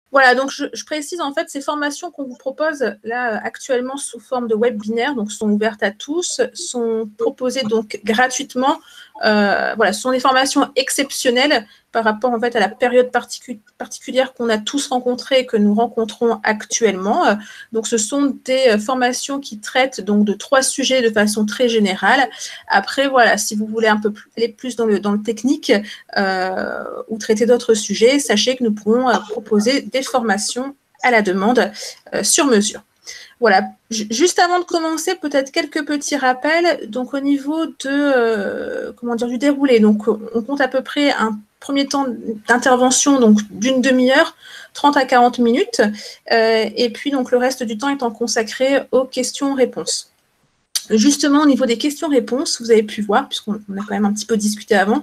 Voilà, donc je précise, en fait, ces formations qu'on vous propose là actuellement sous forme de webinaire, donc sont ouvertes à tous, sont proposées donc gratuitement. Voilà, ce sont des formations exceptionnelles par rapport en fait à la période particulière qu'on a tous rencontrée et que nous rencontrons actuellement. Donc, ce sont des formations qui traitent donc de 3 sujets de façon très générale. Après, voilà, si vous voulez un peu aller plus dans le technique ou traiter d'autres sujets, sachez que nous pourrons proposer des formations à la demande sur mesure. Voilà, juste avant de commencer, peut-être quelques petits rappels. Donc, au niveau de, du déroulé, donc, on compte à peu près un premier temps d'intervention donc d'une demi-heure, 30 à 40 minutes, et puis donc le reste du temps étant consacré aux questions-réponses. Justement, au niveau des questions-réponses, vous avez pu voir, puisqu'on a quand même un petit peu discuté avant,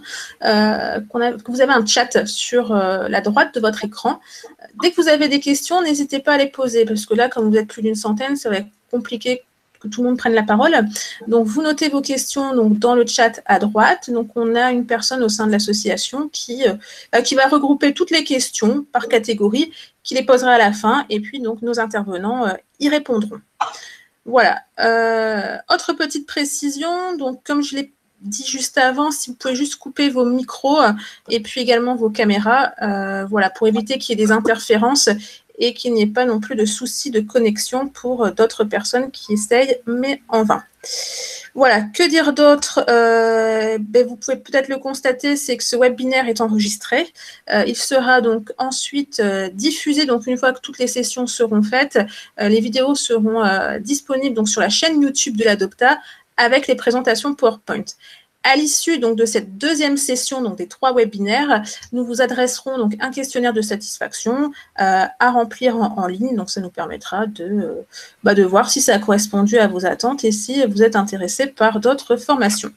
que vous avez un chat sur la droite de votre écran. Dès que vous avez des questions, n'hésitez pas à les poser, parce que là, comme vous êtes plus d'une centaine, ça va être compliqué que tout le monde prenne la parole. Donc, vous notez vos questions donc, dans le chat à droite. Donc, on a une personne au sein de l'association qui va regrouper toutes les questions par catégorie, qui les posera à la fin, et puis donc nos intervenants y répondront. Voilà. Autre petite précision, donc comme je l'ai dit juste avant, si vous pouvez juste couper vos micros et puis également vos caméras, voilà, pour éviter qu'il y ait des interférences et qu'il n'y ait pas non plus de soucis de connexion pour d'autres personnes qui essayent, mais en vain. Voilà, que dire d'autre? Vous pouvez peut-être le constater, c'est que ce webinaire est enregistré. Il sera donc ensuite diffusé, donc une fois que toutes les sessions seront faites, les vidéos seront disponibles donc, sur la chaîne YouTube de l'Adopta avec les présentations PowerPoint. À l'issue donc de cette deuxième session, donc des 3 webinaires, nous vous adresserons donc un questionnaire de satisfaction à remplir en ligne. Donc, ça nous permettra de voir si ça a correspondu à vos attentes et si vous êtes intéressé par d'autres formations.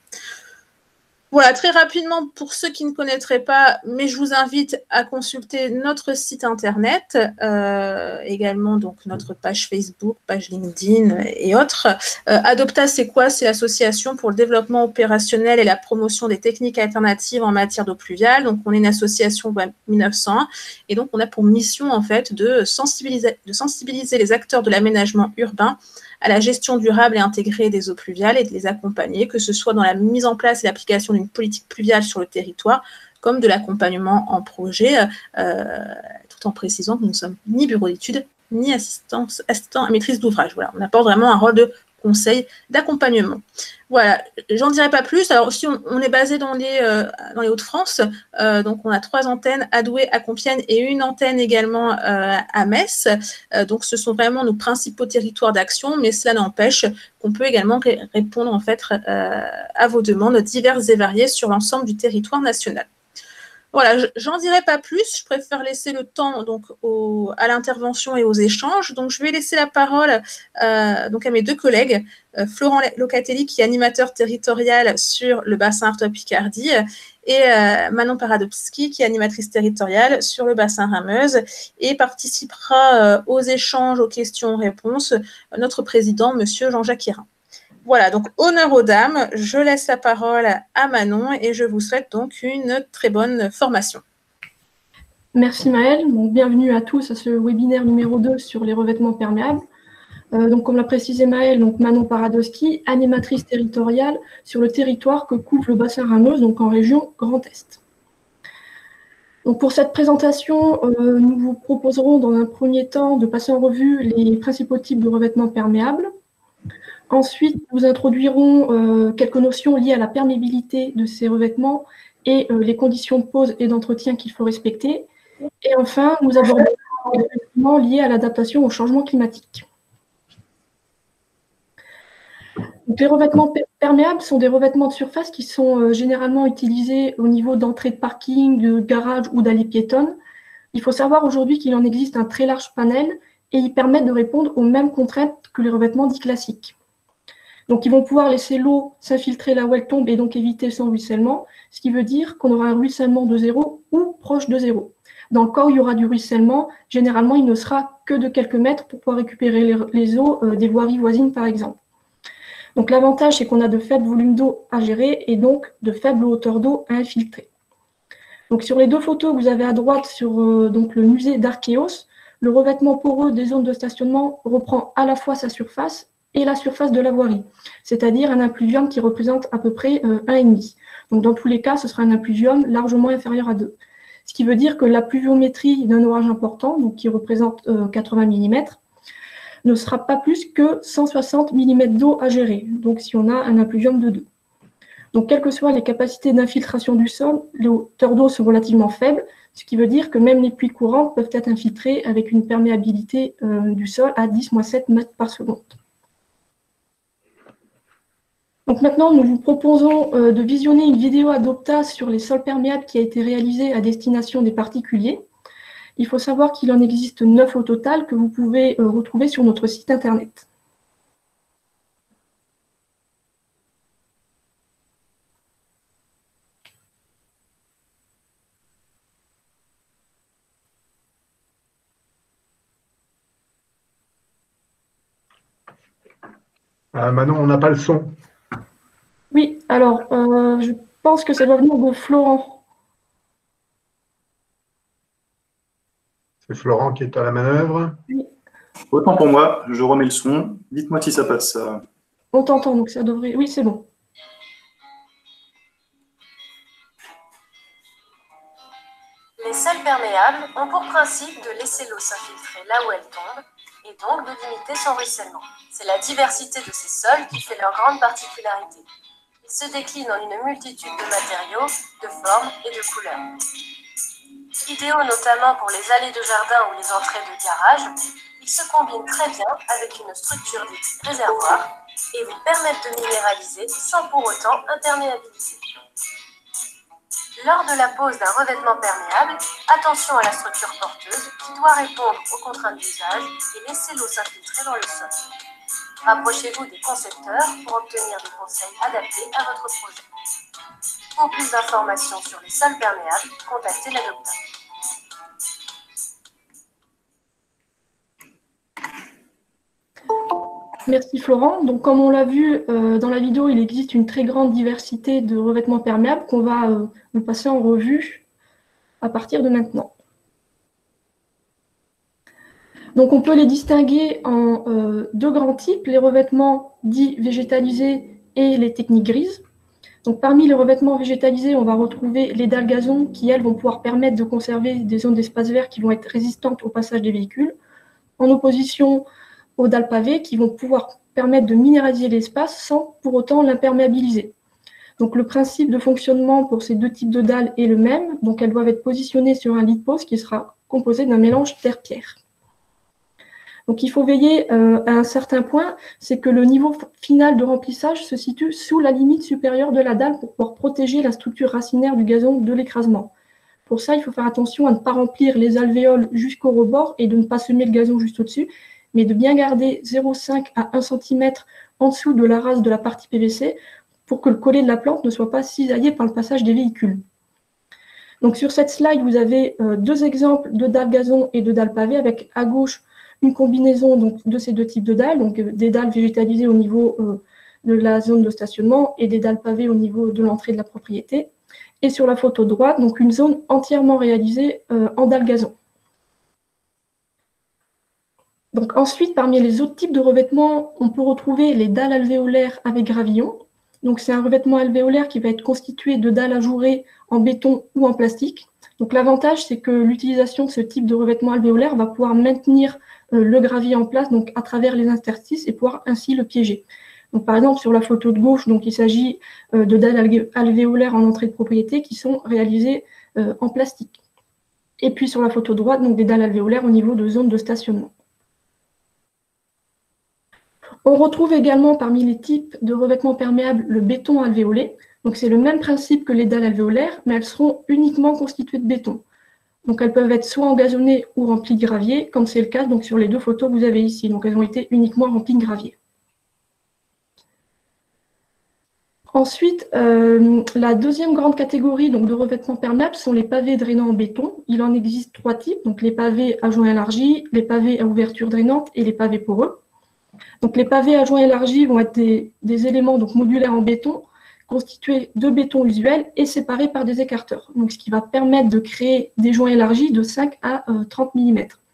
Voilà, très rapidement, pour ceux qui ne connaîtraient pas, mais je vous invite à consulter notre site internet, également donc notre page Facebook, page LinkedIn et autres. Adopta, c'est quoi? C'est l'association pour le développement opérationnel et la promotion des techniques alternatives en matière d'eau pluviale. Donc, on est une association 1901 et donc on a pour mission en fait de sensibiliser les acteurs de l'aménagement urbain à la gestion durable et intégrée des eaux pluviales et de les accompagner, que ce soit dans la mise en place et l'application d'une politique pluviale sur le territoire, comme de l'accompagnement en projet, tout en précisant que nous ne sommes ni bureau d'études, ni assistant à maîtrise d'ouvrage. Voilà, on apporte vraiment un rôle de conseil, d'accompagnement. Voilà, j'en dirai pas plus. Alors aussi, on est basé dans les Hauts-de-France, donc on a 3 antennes à Douai, à Compiègne et une antenne également à Metz. Donc ce sont vraiment nos principaux territoires d'action, mais cela n'empêche qu'on peut également répondre en fait à vos demandes diverses et variées sur l'ensemble du territoire national. Voilà, j'en dirai pas plus, je préfère laisser le temps donc, à l'intervention et aux échanges. Donc, je vais laisser la parole donc à mes 2 collègues, Florent Locatelli, qui est animateur territorial sur le bassin Artois-Picardie, et Manon Paradowski, qui est animatrice territoriale sur le bassin Rhin-Meuse, et participera aux échanges, aux questions-réponses, notre président, monsieur Jean-Jacques Hérin. Voilà, donc honneur aux dames, je laisse la parole à Manon et je vous souhaite donc une très bonne formation. Merci Maëlle, donc bienvenue à tous à ce webinaire numéro 2 sur les revêtements perméables. Donc comme l'a précisé Maëlle, donc Manon Paradowski, animatrice territoriale sur le territoire que couvre le bassin Rhin-Meuse, donc en région Grand Est. Donc pour cette présentation, nous vous proposerons dans un premier temps de passer en revue les principaux types de revêtements perméables. Ensuite, nous introduirons quelques notions liées à la perméabilité de ces revêtements et les conditions de pose et d'entretien qu'il faut respecter. Et enfin, nous aborderons les revêtements liés à l'adaptation au changement climatique. Donc, les revêtements perméables sont des revêtements de surface qui sont généralement utilisés au niveau d'entrée de parking, de garage ou d'allées piétonnes. Il faut savoir aujourd'hui qu'il en existe un très large panel et ils permettent de répondre aux mêmes contraintes que les revêtements dits classiques. Donc, ils vont pouvoir laisser l'eau s'infiltrer là où elle tombe et donc éviter son ruissellement, ce qui veut dire qu'on aura un ruissellement de 0 ou proche de 0. Dans le cas où il y aura du ruissellement, généralement, il ne sera que de quelques mètres pour pouvoir récupérer les eaux des voiries voisines, par exemple. Donc, l'avantage, c'est qu'on a de faibles volumes d'eau à gérer et donc de faibles hauteurs d'eau à infiltrer. Donc, sur les 2 photos que vous avez à droite sur donc, le musée d'Archéos, le revêtement poreux des zones de stationnement reprend à la fois sa surface et la surface de la voirie, c'est-à-dire un impluvium qui représente à peu près 1,5. Donc dans tous les cas, ce sera un impluvium largement inférieur à 2. Ce qui veut dire que la pluviométrie d'un orage important, donc qui représente 80 mm, ne sera pas plus que 160 mm d'eau à gérer, donc si on a un impluvium de 2. Donc, quelles que soient les capacités d'infiltration du sol, les hauteurs d'eau sont relativement faibles, ce qui veut dire que même les pluies courantes peuvent être infiltrées avec une perméabilité du sol à 10-7 mètres par seconde. Donc maintenant, nous vous proposons de visionner une vidéo Adopta sur les sols perméables qui a été réalisée à destination des particuliers. Il faut savoir qu'il en existe 9 au total que vous pouvez retrouver sur notre site internet. Manon, on n'a pas le son. Oui, alors je pense que ça doit venir de Florent. C'est Florent qui est à la manœuvre. Oui. Autant pour moi, je remets le son. Dites-moi si ça passe. On t'entend, donc ça devrait... Oui, c'est bon. Les sols perméables ont pour principe de laisser l'eau s'infiltrer là où elle tombe et donc de limiter son ruissellement. C'est la diversité de ces sols qui fait leur grande particularité. Ils se déclinent en une multitude de matériaux, de formes et de couleurs. Idéaux notamment pour les allées de jardin ou les entrées de garage, ils se combinent très bien avec une structure de type réservoir et vous permettent de minéraliser sans pour autant imperméabiliser. Lors de la pose d'un revêtement perméable, attention à la structure porteuse qui doit répondre aux contraintes d'usage et laisser l'eau s'infiltrer dans le sol. Rapprochez-vous des concepteurs pour obtenir des conseils adaptés à votre projet. Pour plus d'informations sur les sols perméables, contactez l'Adopta. Merci Florent. Donc, comme on l'a vu dans la vidéo, il existe une très grande diversité de revêtements perméables qu'on va vous passer en revue à partir de maintenant. Donc, on peut les distinguer en deux grands types, les revêtements dits végétalisés et les techniques grises. Donc, parmi les revêtements végétalisés, on va retrouver les dalles gazon qui, elles, vont pouvoir permettre de conserver des zones d'espace vert qui vont être résistantes au passage des véhicules, en opposition aux dalles pavées qui vont pouvoir permettre de minéraliser l'espace sans pour autant l'imperméabiliser. Donc le principe de fonctionnement pour ces deux types de dalles est le même, donc elles doivent être positionnées sur un lit de pose qui sera composé d'un mélange terre-pierre. Donc il faut veiller à un certain point, c'est que le niveau final de remplissage se situe sous la limite supérieure de la dalle pour pouvoir protéger la structure racinaire du gazon de l'écrasement. Pour ça, il faut faire attention à ne pas remplir les alvéoles jusqu'au rebord et de ne pas semer le gazon juste au-dessus, mais de bien garder 0,5 à 1 cm en dessous de la race de la partie PVC pour que le collet de la plante ne soit pas cisaillé par le passage des véhicules. Donc sur cette slide, vous avez deux exemples de dalles gazon et de dalles pavées, avec à gauche une combinaison donc, de ces deux types de dalles, donc des dalles végétalisées au niveau de la zone de stationnement et des dalles pavées au niveau de l'entrée de la propriété. Et sur la photo droite, donc une zone entièrement réalisée en dalles gazon. Donc ensuite, parmi les autres types de revêtements, on peut retrouver les dalles alvéolaires avec gravillon. Donc c'est un revêtement alvéolaire qui va être constitué de dalles ajourées en béton ou en plastique. Donc l'avantage, c'est que l'utilisation de ce type de revêtement alvéolaire va pouvoir maintenir le gravier en place donc à travers les interstices et pouvoir ainsi le piéger. Donc par exemple, sur la photo de gauche, donc, il s'agit de dalles alvéolaires en entrée de propriété qui sont réalisées en plastique. Et puis sur la photo droite, donc des dalles alvéolaires au niveau de zone de stationnement. On retrouve également parmi les types de revêtements perméables le béton alvéolé. Donc c'est le même principe que les dalles alvéolaires, mais elles seront uniquement constituées de béton. Donc elles peuvent être soit engazonnées ou remplies de gravier, comme c'est le cas donc, sur les deux photos que vous avez ici. Donc elles ont été uniquement remplies de gravier. Ensuite, la deuxième grande catégorie donc, de revêtements perméables sont les pavés drainants en béton. Il en existe trois types, donc les pavés à joint élargi, les pavés à ouverture drainante et les pavés poreux. Donc, les pavés à joint élargi vont être des éléments donc, modulaires en béton, constitués de béton usuel et séparés par des écarteurs. Donc, ce qui va permettre de créer des joints élargis de 5 à 30 mm.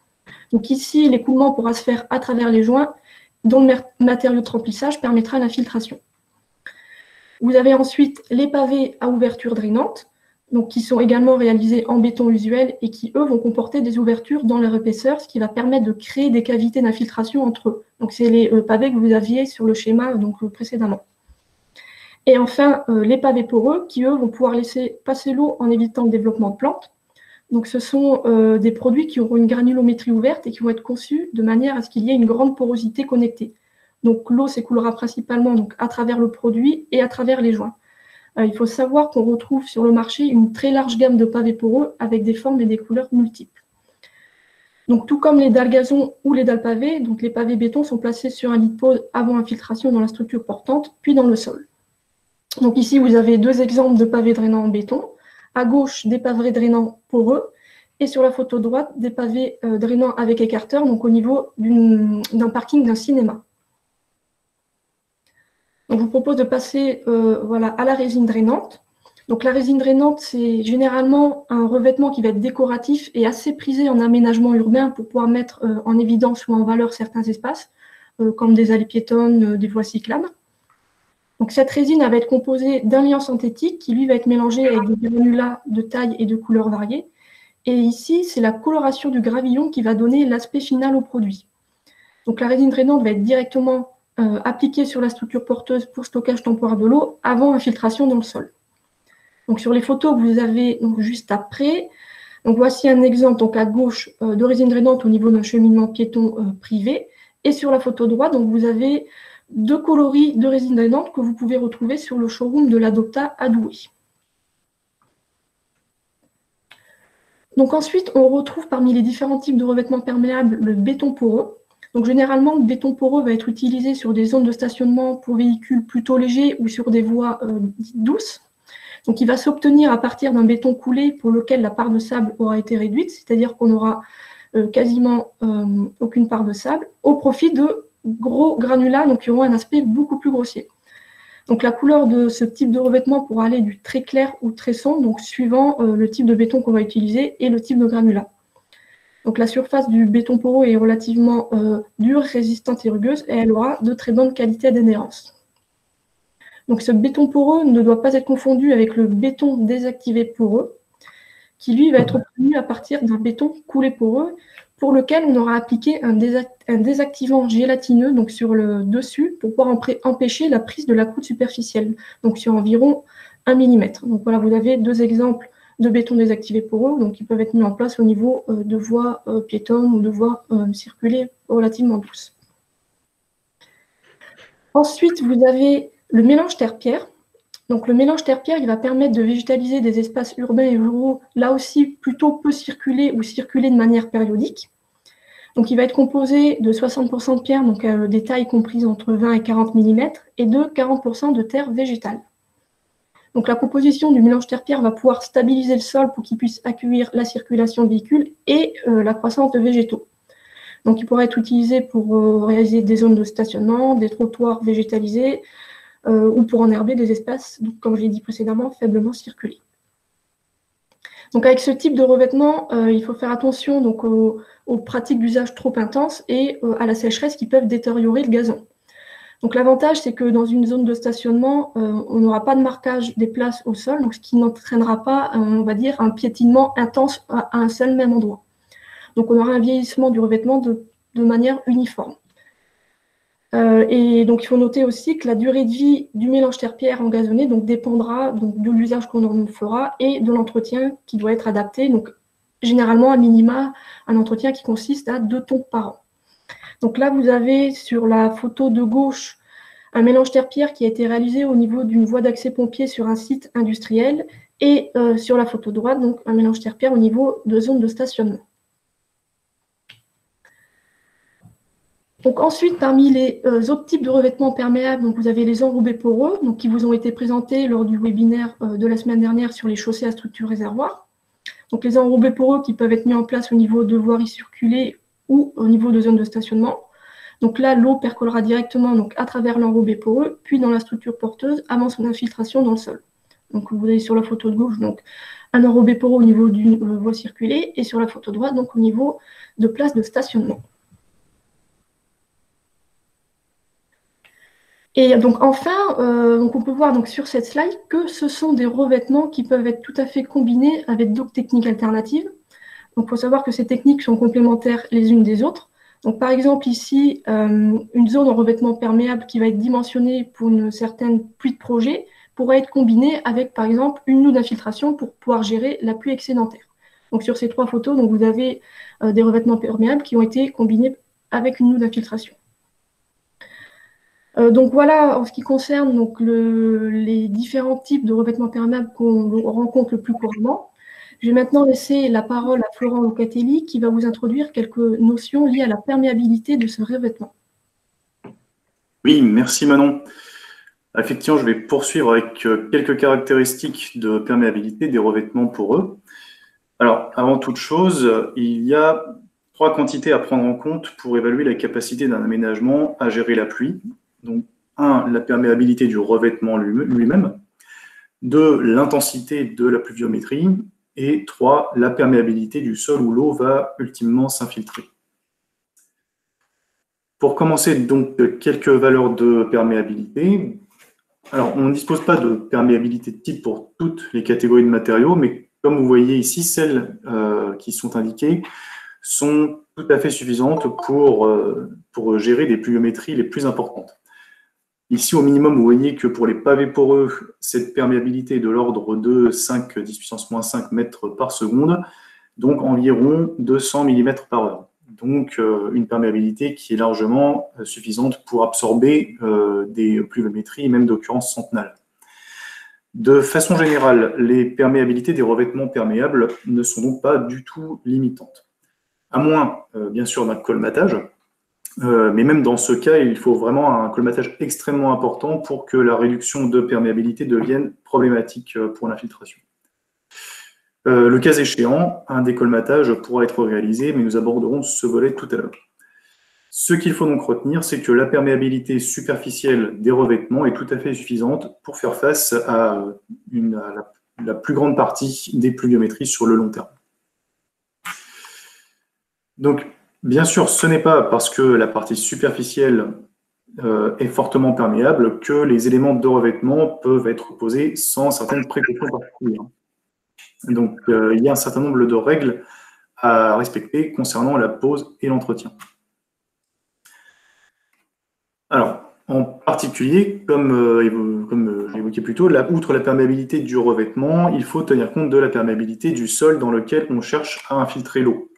Donc ici, l'écoulement pourra se faire à travers les joints, dont le matériau de remplissage permettra l'infiltration. Vous avez ensuite les pavés à ouverture drainante, donc qui sont également réalisés en béton usuel et qui, eux, vont comporter des ouvertures dans leur épaisseur, ce qui va permettre de créer des cavités d'infiltration entre eux. Donc c'est les pavés que vous aviez sur le schéma précédemment. Et enfin, les pavés poreux qui, eux, vont pouvoir laisser passer l'eau en évitant le développement de plantes. Donc ce sont des produits qui auront une granulométrie ouverte et qui vont être conçus de manière à ce qu'il y ait une grande porosité connectée. Donc l'eau s'écoulera principalement à travers le produit et à travers les joints. Il faut savoir qu'on retrouve sur le marché une très large gamme de pavés poreux avec des formes et des couleurs multiples. Donc tout comme les dalles gazon ou les dalles pavées, donc les pavés béton sont placés sur un lit de pose avant infiltration dans la structure portante, puis dans le sol. Donc ici, vous avez deux exemples de pavés drainants en béton. À gauche, des pavés drainants poreux, et sur la photo droite, des pavés drainants avec écarteur, donc au niveau d'un parking d'un cinéma. Donc, je vous propose de passer à la résine drainante. Donc, la résine drainante, c'est généralement un revêtement qui va être décoratif et assez prisé en aménagement urbain pour pouvoir mettre en évidence ou en valeur certains espaces, comme des allées piétonnes, des voies cyclables. Donc, cette résine va être composée d'un liant synthétique qui, lui, va être mélangé avec des granulats de taille et de couleurs variées. Et ici, c'est la coloration du gravillon qui va donner l'aspect final au produit. Donc, la résine drainante va être directement appliquée sur la structure porteuse pour stockage temporaire de l'eau avant infiltration dans le sol. Donc, sur les photos que vous avez juste après, donc voici un exemple à gauche de résine drainante au niveau d'un cheminement piéton privé. Et sur la photo droite, donc, vous avez deux coloris de résine drainante que vous pouvez retrouver sur le showroom de l'Adopta à Douai. Donc ensuite, on retrouve parmi les différents types de revêtements perméables le béton poreux. Donc généralement, le béton poreux va être utilisé sur des zones de stationnement pour véhicules plutôt légers ou sur des voies douces. Donc il va s'obtenir à partir d'un béton coulé pour lequel la part de sable aura été réduite, c'est-à-dire qu'on aura quasiment aucune part de sable, au profit de gros granulats, donc qui auront un aspect beaucoup plus grossier. Donc la couleur de ce type de revêtement pourra aller du très clair au très sombre, donc suivant le type de béton qu'on va utiliser et le type de granulat. Donc la surface du béton poreux est relativement dure, résistante et rugueuse, et elle aura de très bonnes qualités d'adhérence. Donc ce béton poreux ne doit pas être confondu avec le béton désactivé poreux, qui lui va être obtenu à partir d'un béton coulé poreux, pour lequel on aura appliqué un désactivant gélatineux donc sur le dessus pour pouvoir empêcher la prise de la croûte superficielle, donc sur environ 1 mm. Donc voilà, vous avez deux exemples de béton désactivé poreux, donc qui peuvent être mis en place au niveau de voies piétonnes ou de voies circulées relativement douces. Ensuite, vous avez le mélange terre-pierre. Donc le mélange terre-pierre, il va permettre de végétaliser des espaces urbains et ruraux, là aussi plutôt peu circulés ou circulés de manière périodique. Donc il va être composé de 60% de pierre, donc des tailles comprises entre 20 et 40 mm, et de 40% de terre végétale. Donc la composition du mélange terre-pierre va pouvoir stabiliser le sol pour qu'il puisse accueillir la circulation de véhicules et la croissance de végétaux. Donc il pourra être utilisé pour réaliser des zones de stationnement, des trottoirs végétalisés, ou pour enherber des espaces, donc, comme je l'ai dit précédemment, faiblement circulés. Donc avec ce type de revêtement, il faut faire attention donc, aux pratiques d'usage trop intenses et à la sécheresse qui peuvent détériorer le gazon. Donc l'avantage, c'est que dans une zone de stationnement, on n'aura pas de marquage des places au sol, donc ce qui n'entraînera pas, on va dire, un piétinement intense à un seul même endroit. Donc on aura un vieillissement du revêtement de manière uniforme. Et donc, il faut noter aussi que la durée de vie du mélange terre-pierre engazonné dépendra de l'usage qu'on en fera et de l'entretien qui doit être adapté. Donc, généralement, à minima, un entretien qui consiste à 2 tonnes par an. Donc là, vous avez sur la photo de gauche un mélange terre-pierre qui a été réalisé au niveau d'une voie d'accès pompier sur un site industriel et sur la photo droite, donc un mélange terre-pierre au niveau de zone de stationnement. Donc ensuite, parmi les autres types de revêtements perméables, donc vous avez les enrobés poreux, donc qui vous ont été présentés lors du webinaire de la semaine dernière sur les chaussées à structure réservoir. Donc les enrobés poreux qui peuvent être mis en place au niveau de voiries circulées ou au niveau de zones de stationnement. Donc là, l'eau percolera directement à travers l'enrobé poreux, puis dans la structure porteuse avant son infiltration dans le sol. Donc, vous voyez sur la photo de gauche, donc, un enrobé poreux au niveau d'une voie circulée, et sur la photo droite, donc, au niveau de place de stationnement. Et donc, enfin, donc on peut voir donc, sur cette slide que ce sont des revêtements qui peuvent être tout à fait combinés avec d'autres techniques alternatives. Donc, il faut savoir que ces techniques sont complémentaires les unes des autres. Donc, par exemple, ici, une zone en revêtement perméable qui va être dimensionnée pour une certaine pluie de projet pourrait être combinée avec, par exemple, une noue d'infiltration pour pouvoir gérer la pluie excédentaire. Donc, sur ces 3 photos, donc, vous avez des revêtements perméables qui ont été combinés avec une noue d'infiltration. Donc voilà, en ce qui concerne donc, les différents types de revêtements perméables qu'on rencontre le plus couramment. Je vais maintenant laisser la parole à Florent Locatelli qui va vous introduire quelques notions liées à la perméabilité de ce revêtement. Oui, merci Manon. Effectivement, je vais poursuivre avec quelques caractéristiques de perméabilité des revêtements poreux. Alors, avant toute chose, il y a 3 quantités à prendre en compte pour évaluer la capacité d'un aménagement à gérer la pluie. Donc, 1, la perméabilité du revêtement lui-même, 2, l'intensité de la pluviométrie, et 3, la perméabilité du sol où l'eau va ultimement s'infiltrer. Pour commencer, donc, quelques valeurs de perméabilité. Alors, on ne dispose pas de perméabilité de type pour toutes les catégories de matériaux, mais comme vous voyez ici, celles qui sont indiquées sont tout à fait suffisantes pour gérer des pluviométries les plus importantes. Ici, au minimum, vous voyez que pour les pavés poreux, cette perméabilité est de l'ordre de 5 10 puissance moins 5 mètres par seconde, donc environ 200 mm par heure. Donc, une perméabilité qui est largement suffisante pour absorber des pluviométries, même d'occurrence centenale. De façon générale, les perméabilités des revêtements perméables ne sont donc pas du tout limitantes. À moins, bien sûr, d'un colmatage. Mais même dans ce cas, il faut vraiment un colmatage extrêmement important pour que la réduction de perméabilité devienne problématique pour l'infiltration. Le cas échéant, un décolmatage pourra être réalisé, mais nous aborderons ce volet tout à l'heure. Ce qu'il faut donc retenir, c'est que la perméabilité superficielle des revêtements est tout à fait suffisante pour faire face à la plus grande partie des pluviométries sur le long terme. Donc, bien sûr, ce n'est pas parce que la partie superficielle est fortement perméable que les éléments de revêtement peuvent être posés sans certaines précautions particulières. Donc, il y a un certain nombre de règles à respecter concernant la pose et l'entretien. Alors, en particulier, comme j'ai évoqué plus tôt, outre la perméabilité du revêtement, il faut tenir compte de la perméabilité du sol dans lequel on cherche à infiltrer l'eau.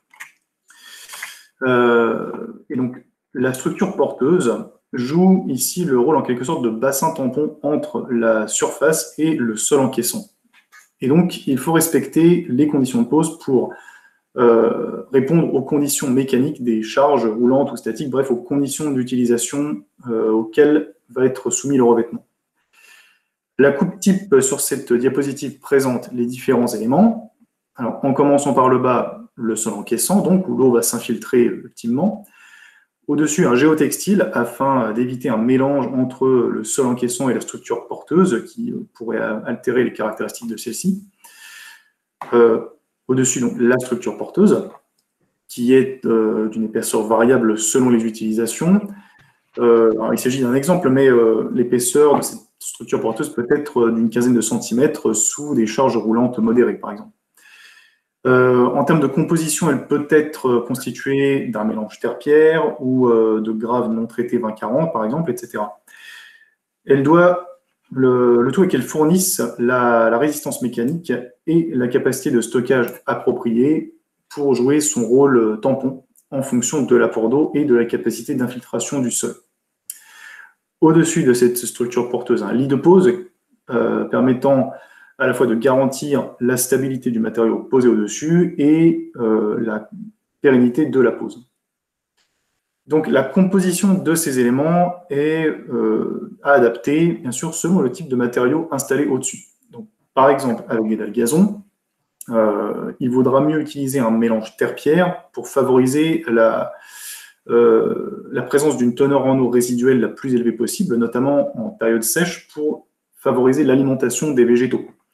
Et donc, la structure porteuse joue ici le rôle en quelque sorte de bassin tampon entre la surface et le sol encaissant. Et donc, il faut respecter les conditions de pose pour répondre aux conditions mécaniques des charges roulantes ou statiques, bref, aux conditions d'utilisation auxquelles va être soumis le revêtement. La coupe type sur cette diapositive présente les différents éléments. Alors, en commençant par le bas, le sol encaissant, donc, où l'eau va s'infiltrer ultimement. Au-dessus, un géotextile, afin d'éviter un mélange entre le sol encaissant et la structure porteuse, qui pourrait altérer les caractéristiques de celle-ci. Au-dessus, donc, la structure porteuse, qui est d'une épaisseur variable selon les utilisations. Alors, il s'agit d'un exemple, mais l'épaisseur de cette structure porteuse peut être d'une quinzaine de centimètres sous des charges roulantes modérées, par exemple. En termes de composition, elle peut être constituée d'un mélange terre-pierre ou de graves non traités 20-40, par exemple, etc. Elle doit, le tout est qu'elle fournisse la résistance mécanique et la capacité de stockage appropriée pour jouer son rôle tampon en fonction de l'apport d'eau et de la capacité d'infiltration du sol. Au-dessus de cette structure porteuse, un lit de pose permettant à la fois de garantir la stabilité du matériau posé au-dessus et la pérennité de la pose. Donc la composition de ces éléments est à adapter, bien sûr, selon le type de matériau installé au-dessus. Donc, par exemple, avec des dalles gazon, il vaudra mieux utiliser un mélange terre-pierre pour favoriser la présence d'une teneur en eau résiduelle la plus élevée possible, notamment en période sèche, pour favoriser l'alimentation des végétaux.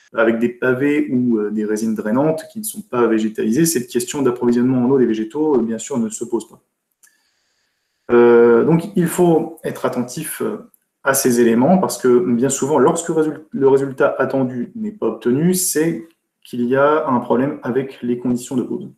avec des pavés ou des résines drainantes qui ne sont pas végétalisées, cette question d'approvisionnement en eau des végétaux, bien sûr, ne se pose pas. Donc, il faut être attentif à ces éléments parce que bien souvent, lorsque le résultat attendu n'est pas obtenu, c'est qu'il y a un problème avec les conditions de pose.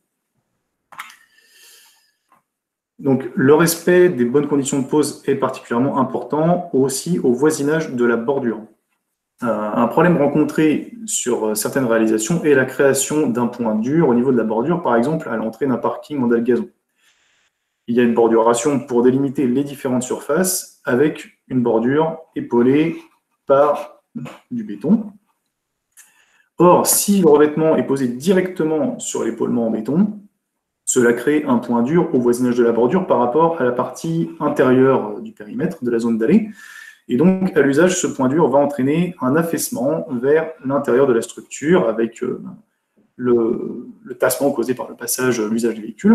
Donc, le respect des bonnes conditions de pose est particulièrement important aussi au voisinage de la bordure. Un problème rencontré sur certaines réalisations est la création d'un point dur au niveau de la bordure, par exemple à l'entrée d'un parking en dalle gazon. Il y a une borduration pour délimiter les différentes surfaces avec une bordure épaulée par du béton. Or, si le revêtement est posé directement sur l'épaulement en béton, cela crée un point dur au voisinage de la bordure par rapport à la partie intérieure du périmètre de la zone dallée. Et donc, à l'usage, ce point dur va entraîner un affaissement vers l'intérieur de la structure avec le tassement causé par le passage, l'usage du véhicule,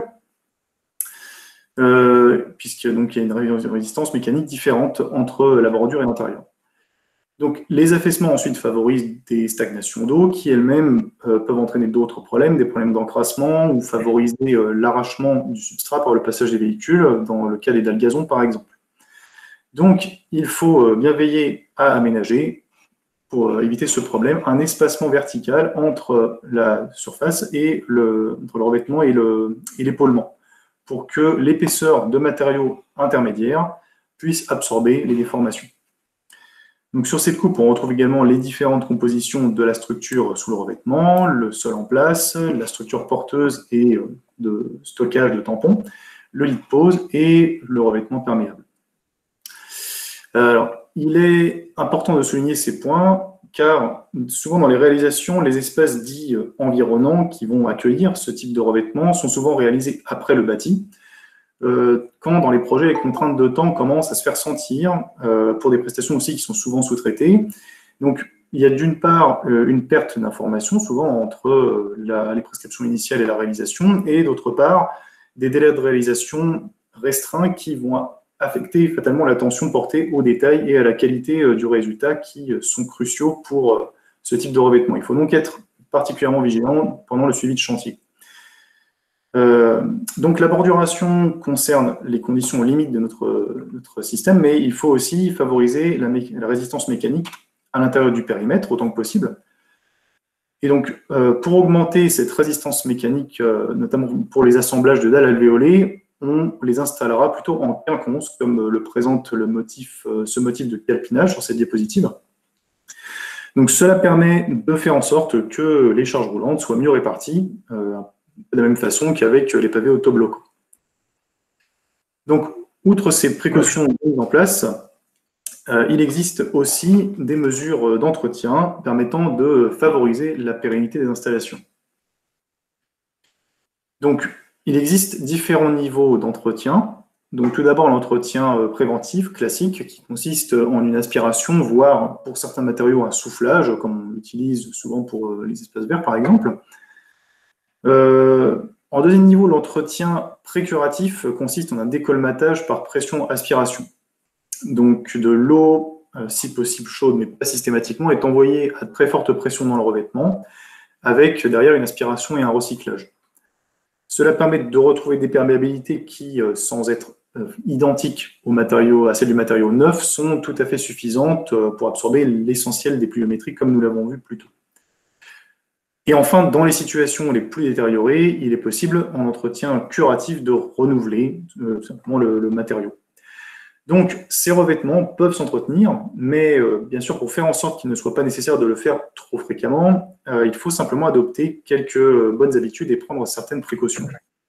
puisque donc, il y a une résistance mécanique différente entre la bordure et l'intérieur. Donc, les affaissements ensuite favorisent des stagnations d'eau qui elles-mêmes peuvent entraîner d'autres problèmes, des problèmes d'encrassement ou favoriser l'arrachement du substrat par le passage des véhicules, dans le cas des dalles gazon par exemple. Donc, il faut bien veiller à aménager, pour éviter ce problème, un espacement vertical entre la surface et entre le revêtement et l'épaulement, pour que l'épaisseur de matériaux intermédiaires puisse absorber les déformations. Donc, sur cette coupe, on retrouve également les différentes compositions de la structure sous le revêtement, le sol en place, la structure porteuse et de stockage de tampons, le lit de pose et le revêtement perméable. Alors, il est important de souligner ces points car souvent dans les réalisations, les espaces dits environnants qui vont accueillir ce type de revêtement sont souvent réalisés après le bâti, quand dans les projets, les contraintes de temps commencent à se faire sentir pour des prestations aussi qui sont souvent sous-traitées. Donc, il y a d'une part une perte d'information, souvent entre les prescriptions initiales et la réalisation, et d'autre part, des délais de réalisation restreints qui vont affecter fatalement l'attention portée aux détails et à la qualité du résultat qui sont cruciaux pour ce type de revêtement. Il faut donc être particulièrement vigilant pendant le suivi de chantier. Donc la borduration concerne les conditions limites de notre système, mais il faut aussi favoriser la résistance mécanique à l'intérieur du périmètre autant que possible. Et donc, pour augmenter cette résistance mécanique, notamment pour les assemblages de dalles alvéolées, on les installera plutôt en quinconce, comme le présente ce motif de calpinage sur cette diapositive. Donc cela permet de faire en sorte que les charges roulantes soient mieux réparties, de la même façon qu'avec les pavés autobloquants. Donc, outre ces précautions mises en place, il existe aussi des mesures d'entretien permettant de favoriser la pérennité des installations. Donc, il existe différents niveaux d'entretien. Donc, tout d'abord, l'entretien préventif classique qui consiste en une aspiration, voire pour certains matériaux un soufflage, comme on l'utilise souvent pour les espaces verts par exemple. En deuxième niveau, l'entretien précuratif consiste en un décolmatage par pression-aspiration. Donc, de l'eau, si possible chaude, mais pas systématiquement, est envoyée à très forte pression dans le revêtement, avec derrière une aspiration et un recyclage. Cela permet de retrouver des perméabilités qui, sans être identiques à celles du matériau neuf, sont tout à fait suffisantes pour absorber l'essentiel des pluviométries, comme nous l'avons vu plus tôt. Et enfin, dans les situations les plus détériorées, il est possible, en entretien curatif, de renouveler simplement le matériau. Donc, ces revêtements peuvent s'entretenir, mais bien sûr, pour faire en sorte qu'il ne soit pas nécessaire de le faire trop fréquemment, il faut simplement adopter quelques bonnes habitudes et prendre certaines précautions.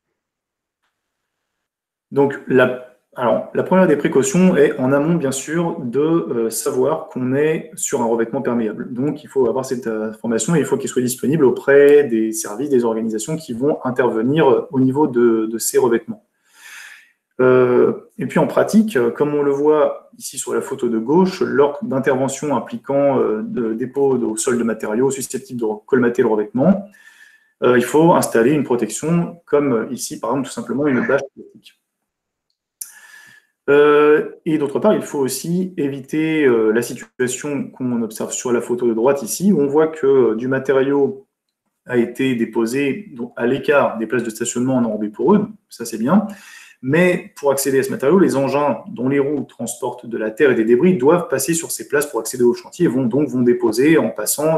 Donc, la première des précautions est, en amont, bien sûr, de savoir qu'on est sur un revêtement perméable. Donc, il faut avoir cette information et il faut qu'il soit disponible auprès des services, des organisations qui vont intervenir au niveau de ces revêtements. Et puis, en pratique, comme on le voit ici sur la photo de gauche, lors d'interventions impliquant dépôt au sol de matériaux susceptibles de colmater le revêtement, il faut installer une protection, comme ici, par exemple, tout simplement une bâche plastique. Et d'autre part, il faut aussi éviter la situation qu'on observe sur la photo de droite ici, où on voit que du matériau a été déposé donc, à l'écart des places de stationnement en enrobé pour eux, ça c'est bien, mais pour accéder à ce matériau, les engins dont les roues transportent de la terre et des débris doivent passer sur ces places pour accéder au chantier et vont déposer en passant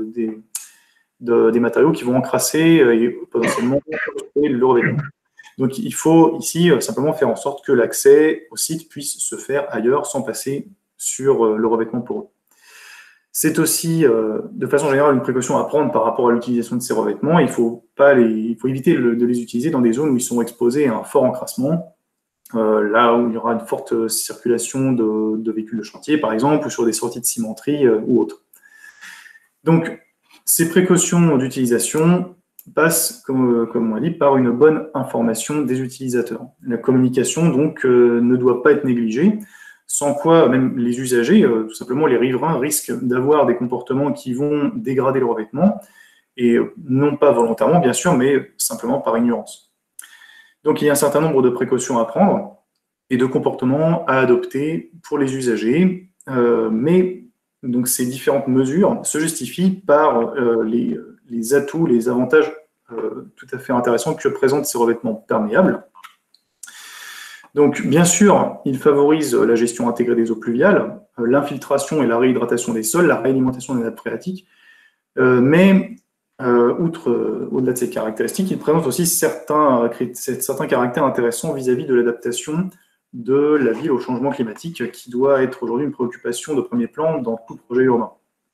des matériaux qui vont encrasser et potentiellement le revêtement. Donc il faut ici simplement faire en sorte que l'accès au site puisse se faire ailleurs sans passer sur le revêtement poreux. C'est aussi de façon générale une précaution à prendre par rapport à l'utilisation de ces revêtements. Il faut éviter de les utiliser dans des zones où ils sont exposés à un fort encrassement, là où il y aura une forte circulation de véhicules de chantier par exemple, ou sur des sorties de cimenterie ou autres. Donc ces précautions d'utilisation passe, comme on l'a dit, par une bonne information des utilisateurs. La communication, donc, ne doit pas être négligée, sans quoi même les usagers, tout simplement les riverains, risquent d'avoir des comportements qui vont dégrader le revêtement, et non pas volontairement, bien sûr, mais simplement par ignorance. Donc, il y a un certain nombre de précautions à prendre et de comportements à adopter pour les usagers, mais donc, ces différentes mesures se justifient par les atouts, les avantages tout à fait intéressants que présentent ces revêtements perméables. Donc, bien sûr, ils favorisent la gestion intégrée des eaux pluviales, l'infiltration et la réhydratation des sols, la réalimentation des nappes phréatiques, mais au-delà de ces caractéristiques, ils présentent aussi certains caractères intéressants vis-à-vis de l'adaptation de la ville au changement climatique, qui doit être aujourd'hui une préoccupation de premier plan dans tout projet urbain.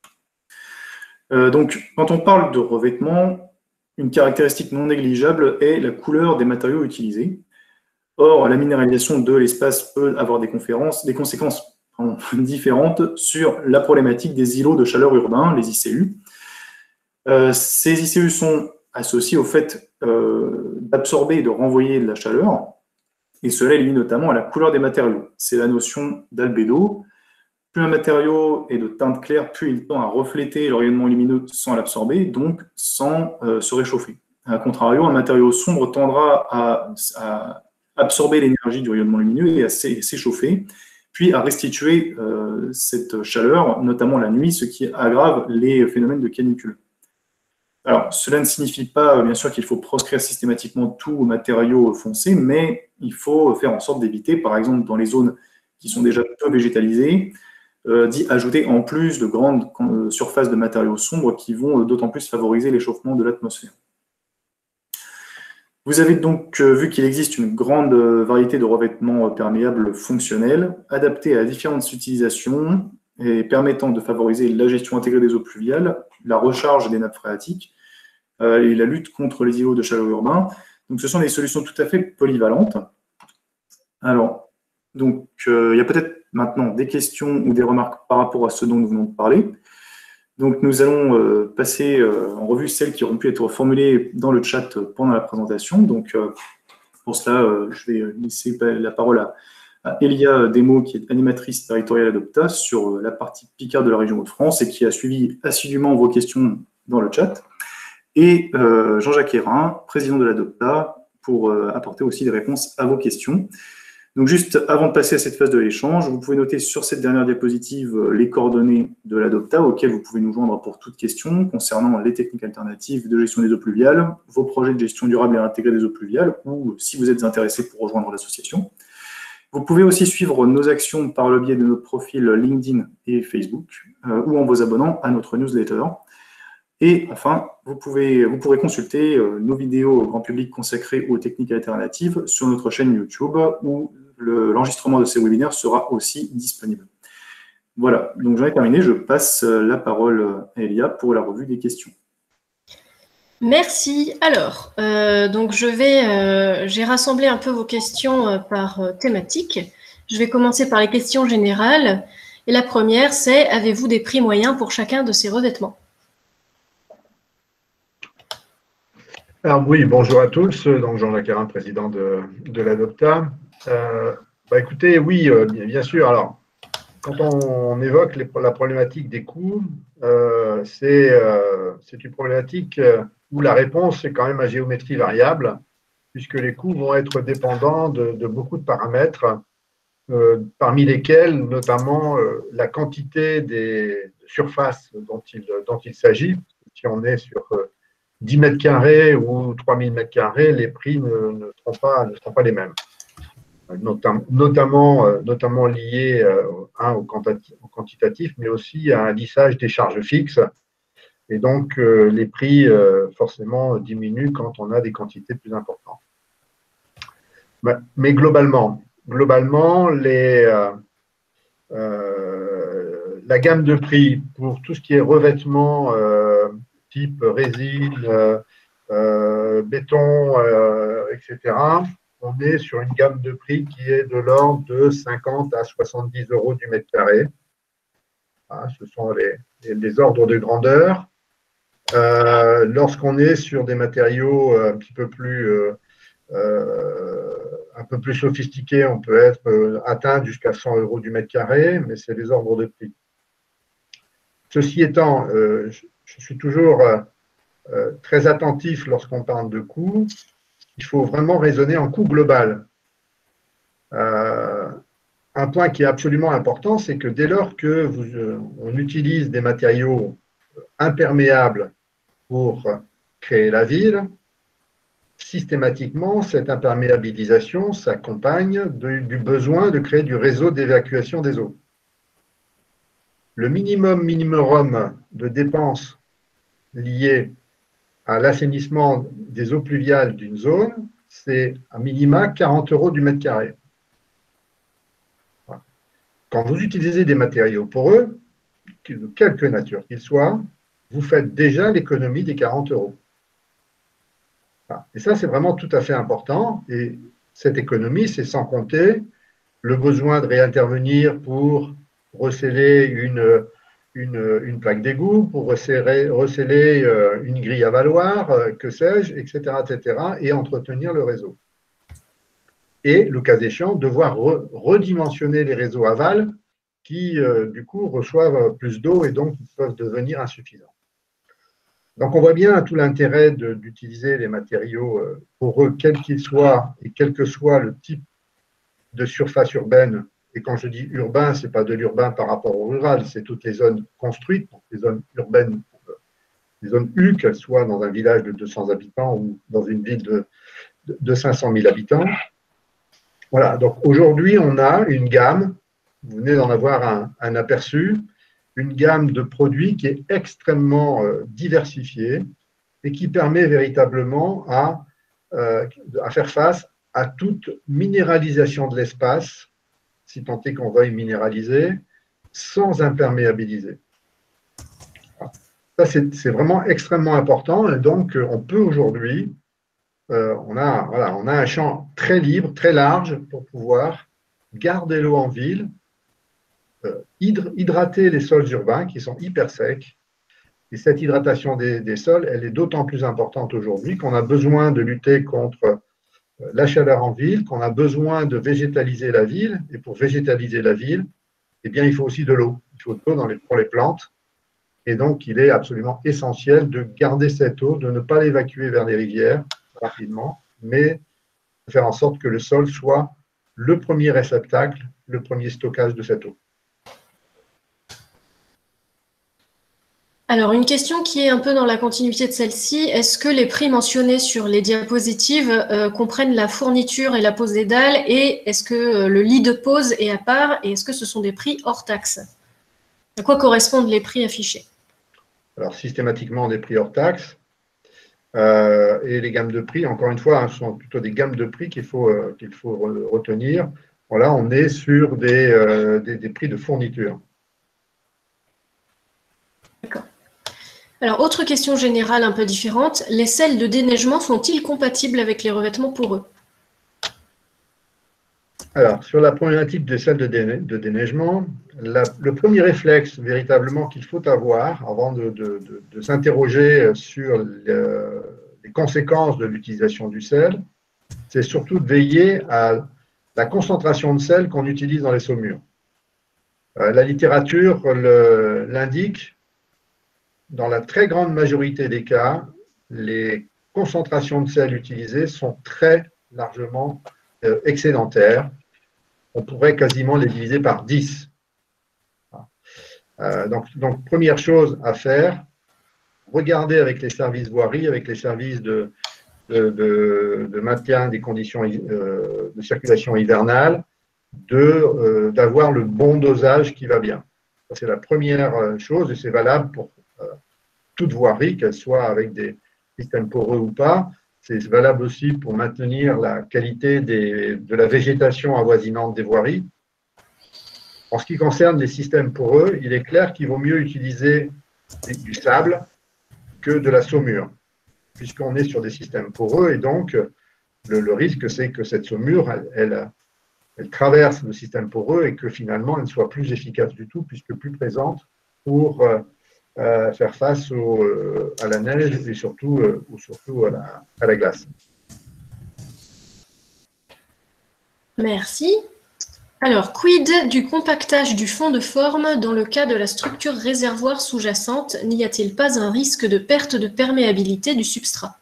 Donc, quand on parle de revêtement, une caractéristique non négligeable est la couleur des matériaux utilisés. Or, la minéralisation de l'espace peut avoir des conséquences différentes sur la problématique des îlots de chaleur urbains, les ICU. Ces ICU sont associés au fait d'absorber et de renvoyer de la chaleur, et cela est lié notamment à la couleur des matériaux. C'est la notion d'albédo. Plus un matériau est de teinte claire, plus il tend à refléter le rayonnement lumineux sans l'absorber, donc sans se réchauffer. A contrario, un matériau sombre tendra à absorber l'énergie du rayonnement lumineux et à s'échauffer, puis à restituer cette chaleur, notamment la nuit, ce qui aggrave les phénomènes de canicule. Alors, cela ne signifie pas, bien sûr, qu'il faut proscrire systématiquement tout matériau foncé, mais il faut faire en sorte d'éviter, par exemple, dans les zones qui sont déjà peu végétalisées, d'y ajouter en plus de grandes surfaces de matériaux sombres qui vont d'autant plus favoriser l'échauffement de l'atmosphère. Vous avez donc vu qu'il existe une grande variété de revêtements perméables fonctionnels, adaptés à différentes utilisations et permettant de favoriser la gestion intégrée des eaux pluviales, la recharge des nappes phréatiques et la lutte contre les îlots de chaleur urbains. Donc ce sont des solutions tout à fait polyvalentes. Alors, donc, il y a peut-être maintenant des questions ou des remarques par rapport à ce dont nous venons de parler. Donc, nous allons passer en revue celles qui auront pu être formulées dans le chat pendant la présentation. Donc, pour cela, je vais laisser la parole à Elia Demo, qui est animatrice territoriale Adopta sur la partie Picard de la région Hauts-de-France et qui a suivi assidûment vos questions dans le chat. Et Jean-Jacques Hérin, président de l'Adopta, pour apporter aussi des réponses à vos questions. Donc juste avant de passer à cette phase de l'échange, vous pouvez noter sur cette dernière diapositive les coordonnées de l'Adopta auxquelles vous pouvez nous joindre pour toute question concernant les techniques alternatives de gestion des eaux pluviales, vos projets de gestion durable et intégrée des eaux pluviales, ou si vous êtes intéressé pour rejoindre l'association. Vous pouvez aussi suivre nos actions par le biais de nos profils LinkedIn et Facebook, ou en vous abonnant à notre newsletter. Et enfin, vous pourrez consulter nos vidéos grand public consacrées aux techniques alternatives sur notre chaîne YouTube, où l'enregistrement de ces webinaires sera aussi disponible. Voilà, donc j'en ai terminé. Je passe la parole à Elia pour la revue des questions. Merci. Alors, donc j'ai rassemblé un peu vos questions par thématique. Je vais commencer par les questions générales. Et la première, c'est: avez-vous des prix moyens pour chacun de ces revêtements? Alors oui, bonjour à tous. Donc Jean-Jacques Hérin, président de l'Adopta. Écoutez, oui, bien sûr. Alors, quand on évoque la problématique des coûts, c'est une problématique où la réponse est quand même à géométrie variable, puisque les coûts vont être dépendants de beaucoup de paramètres, parmi lesquels notamment la quantité des surfaces dont il s'agit. Si on est sur 10 mètres carrés ou 3000 mètres carrés, les prix ne seront pas les mêmes. Notamment liés au quantitatif, mais aussi à un lissage des charges fixes. Et donc, les prix forcément diminuent quand on a des quantités plus importantes. Mais globalement la gamme de prix pour tout ce qui est revêtement type résine, béton, etc., on est sur une gamme de prix qui est de l'ordre de 50 à 70 euros du mètre carré. Ah, ce sont les ordres de grandeur. Lorsqu'on est sur des matériaux un peu plus sophistiqués, on peut être atteint jusqu'à 100 euros du mètre carré, mais c'est les ordres de prix. Ceci étant, je suis toujours très attentif lorsqu'on parle de coûts. Il faut vraiment raisonner en coût global. Un point qui est absolument important, c'est que dès lors on utilise des matériaux imperméables pour créer la ville, systématiquement, cette imperméabilisation s'accompagne du besoin de créer du réseau d'évacuation des eaux. Le minimum de dépenses liées à l'assainissement des eaux pluviales d'une zone, c'est à minima 40 euros du mètre carré. Quand vous utilisez des matériaux poreux, de quelque nature qu'ils soient, vous faites déjà l'économie des 40 euros. Et ça, c'est vraiment tout à fait important. Et cette économie, c'est sans compter le besoin de réintervenir pour recéler une plaque d'égout, pour recéler une grille à valoir, que sais-je, etc., etc., et entretenir le réseau. Et, le cas échéant, devoir redimensionner les réseaux aval qui, du coup, reçoivent plus d'eau et donc peuvent devenir insuffisants. Donc, on voit bien tout l'intérêt d'utiliser les matériaux poreux, quels qu'ils soient, et quel que soit le type de surface urbaine. Et quand je dis urbain, ce n'est pas de l'urbain par rapport au rural, c'est toutes les zones construites, donc les zones urbaines, les zones U, qu'elles soient dans un village de 200 habitants ou dans une ville de 500 000 habitants. Voilà, donc aujourd'hui, on a une gamme, vous venez d'en avoir un aperçu, une gamme de produits qui est extrêmement diversifiée et qui permet véritablement à faire face à toute minéralisation de l'espace, si tant est qu'on veuille minéraliser, sans imperméabiliser. Ça, c'est vraiment extrêmement important. Et donc, on peut aujourd'hui, on a un champ très libre, très large pour pouvoir garder l'eau en ville, hydrater les sols urbains qui sont hyper secs. Et cette hydratation des sols, elle est d'autant plus importante aujourd'hui qu'on a besoin de lutter contre la chaleur en ville, qu'on a besoin de végétaliser la ville. Et pour végétaliser la ville, eh bien, il faut aussi de l'eau. Il faut de l'eau pour les plantes. Et donc, il est absolument essentiel de garder cette eau, de ne pas l'évacuer vers les rivières rapidement, mais de faire en sorte que le sol soit le premier réceptacle, le premier stockage de cette eau. Alors, une question qui est un peu dans la continuité de celle-ci, est-ce que les prix mentionnés sur les diapositives comprennent la fourniture et la pose des dalles, et est-ce que le lit de pose est à part, et est-ce que ce sont des prix hors taxe? À quoi correspondent les prix affichés? Alors, systématiquement des prix hors taxe, et les gammes de prix, encore une fois, sont plutôt des gammes de prix qu'il faut retenir. Voilà, on est sur des prix de fourniture. D'accord. Alors, autre question générale un peu différente, les sels de déneigement sont-ils compatibles avec les revêtements poreux? Alors, sur la problématique des sels de déneigement, le premier réflexe véritablement qu'il faut avoir avant de s'interroger sur les conséquences de l'utilisation du sel, c'est surtout de veiller à la concentration de sel qu'on utilise dans les saumures. La littérature l'indique. Dans la très grande majorité des cas, les concentrations de sel utilisées sont très largement excédentaires. on pourrait quasiment les diviser par 10. Donc, première chose à faire, regardez avec les services voirie, avec les services de maintien des conditions de circulation hivernale, d'avoir le bon dosage qui va bien. C'est la première chose et c'est valable pour toute voirie, qu'elle soit avec des systèmes poreux ou pas. C'est valable aussi pour maintenir la qualité de la végétation avoisinante des voiries. En ce qui concerne les systèmes poreux, il est clair qu'il vaut mieux utiliser du sable que de la saumure, puisqu'on est sur des systèmes poreux et donc le risque c'est que cette saumure, elle traverse le système poreux et que finalement elle ne soit plus efficace du tout, puisque plus présente pour faire face à la neige et surtout à la glace. Merci. Alors, quid du compactage du fond de forme dans le cas de la structure réservoir sous-jacente? N'y a-t-il pas un risque de perte de perméabilité du substrat?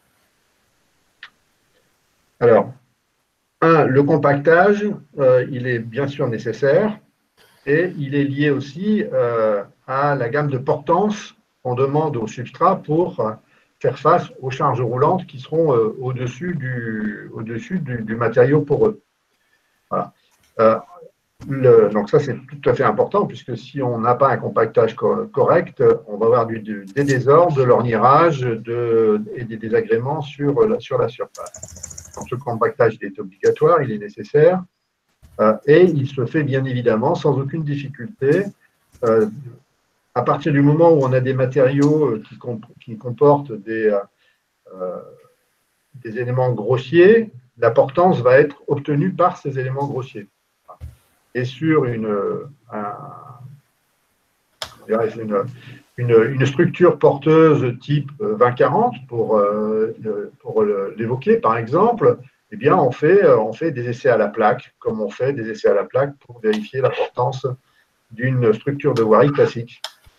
Alors, le compactage, il est bien sûr nécessaire et il est lié aussi à la gamme de portance qu'on demande au substrat pour faire face aux charges roulantes qui seront au-dessus du matériau poreux. Voilà. Donc ça, c'est tout à fait important, puisque si on n'a pas un compactage correct, on va avoir des désordres, de l'ornirage et des désagréments sur la surface. Donc ce compactage, il est obligatoire, il est nécessaire, et il se fait bien évidemment sans aucune difficulté. À partir du moment où on a des matériaux qui comportent des éléments grossiers, la portance va être obtenue par ces éléments grossiers. Et sur une structure porteuse type 2040, pour l'évoquer par exemple, eh bien on fait des essais à la plaque, comme on fait des essais à la plaque pour vérifier la portance d'une structure de voirie classique.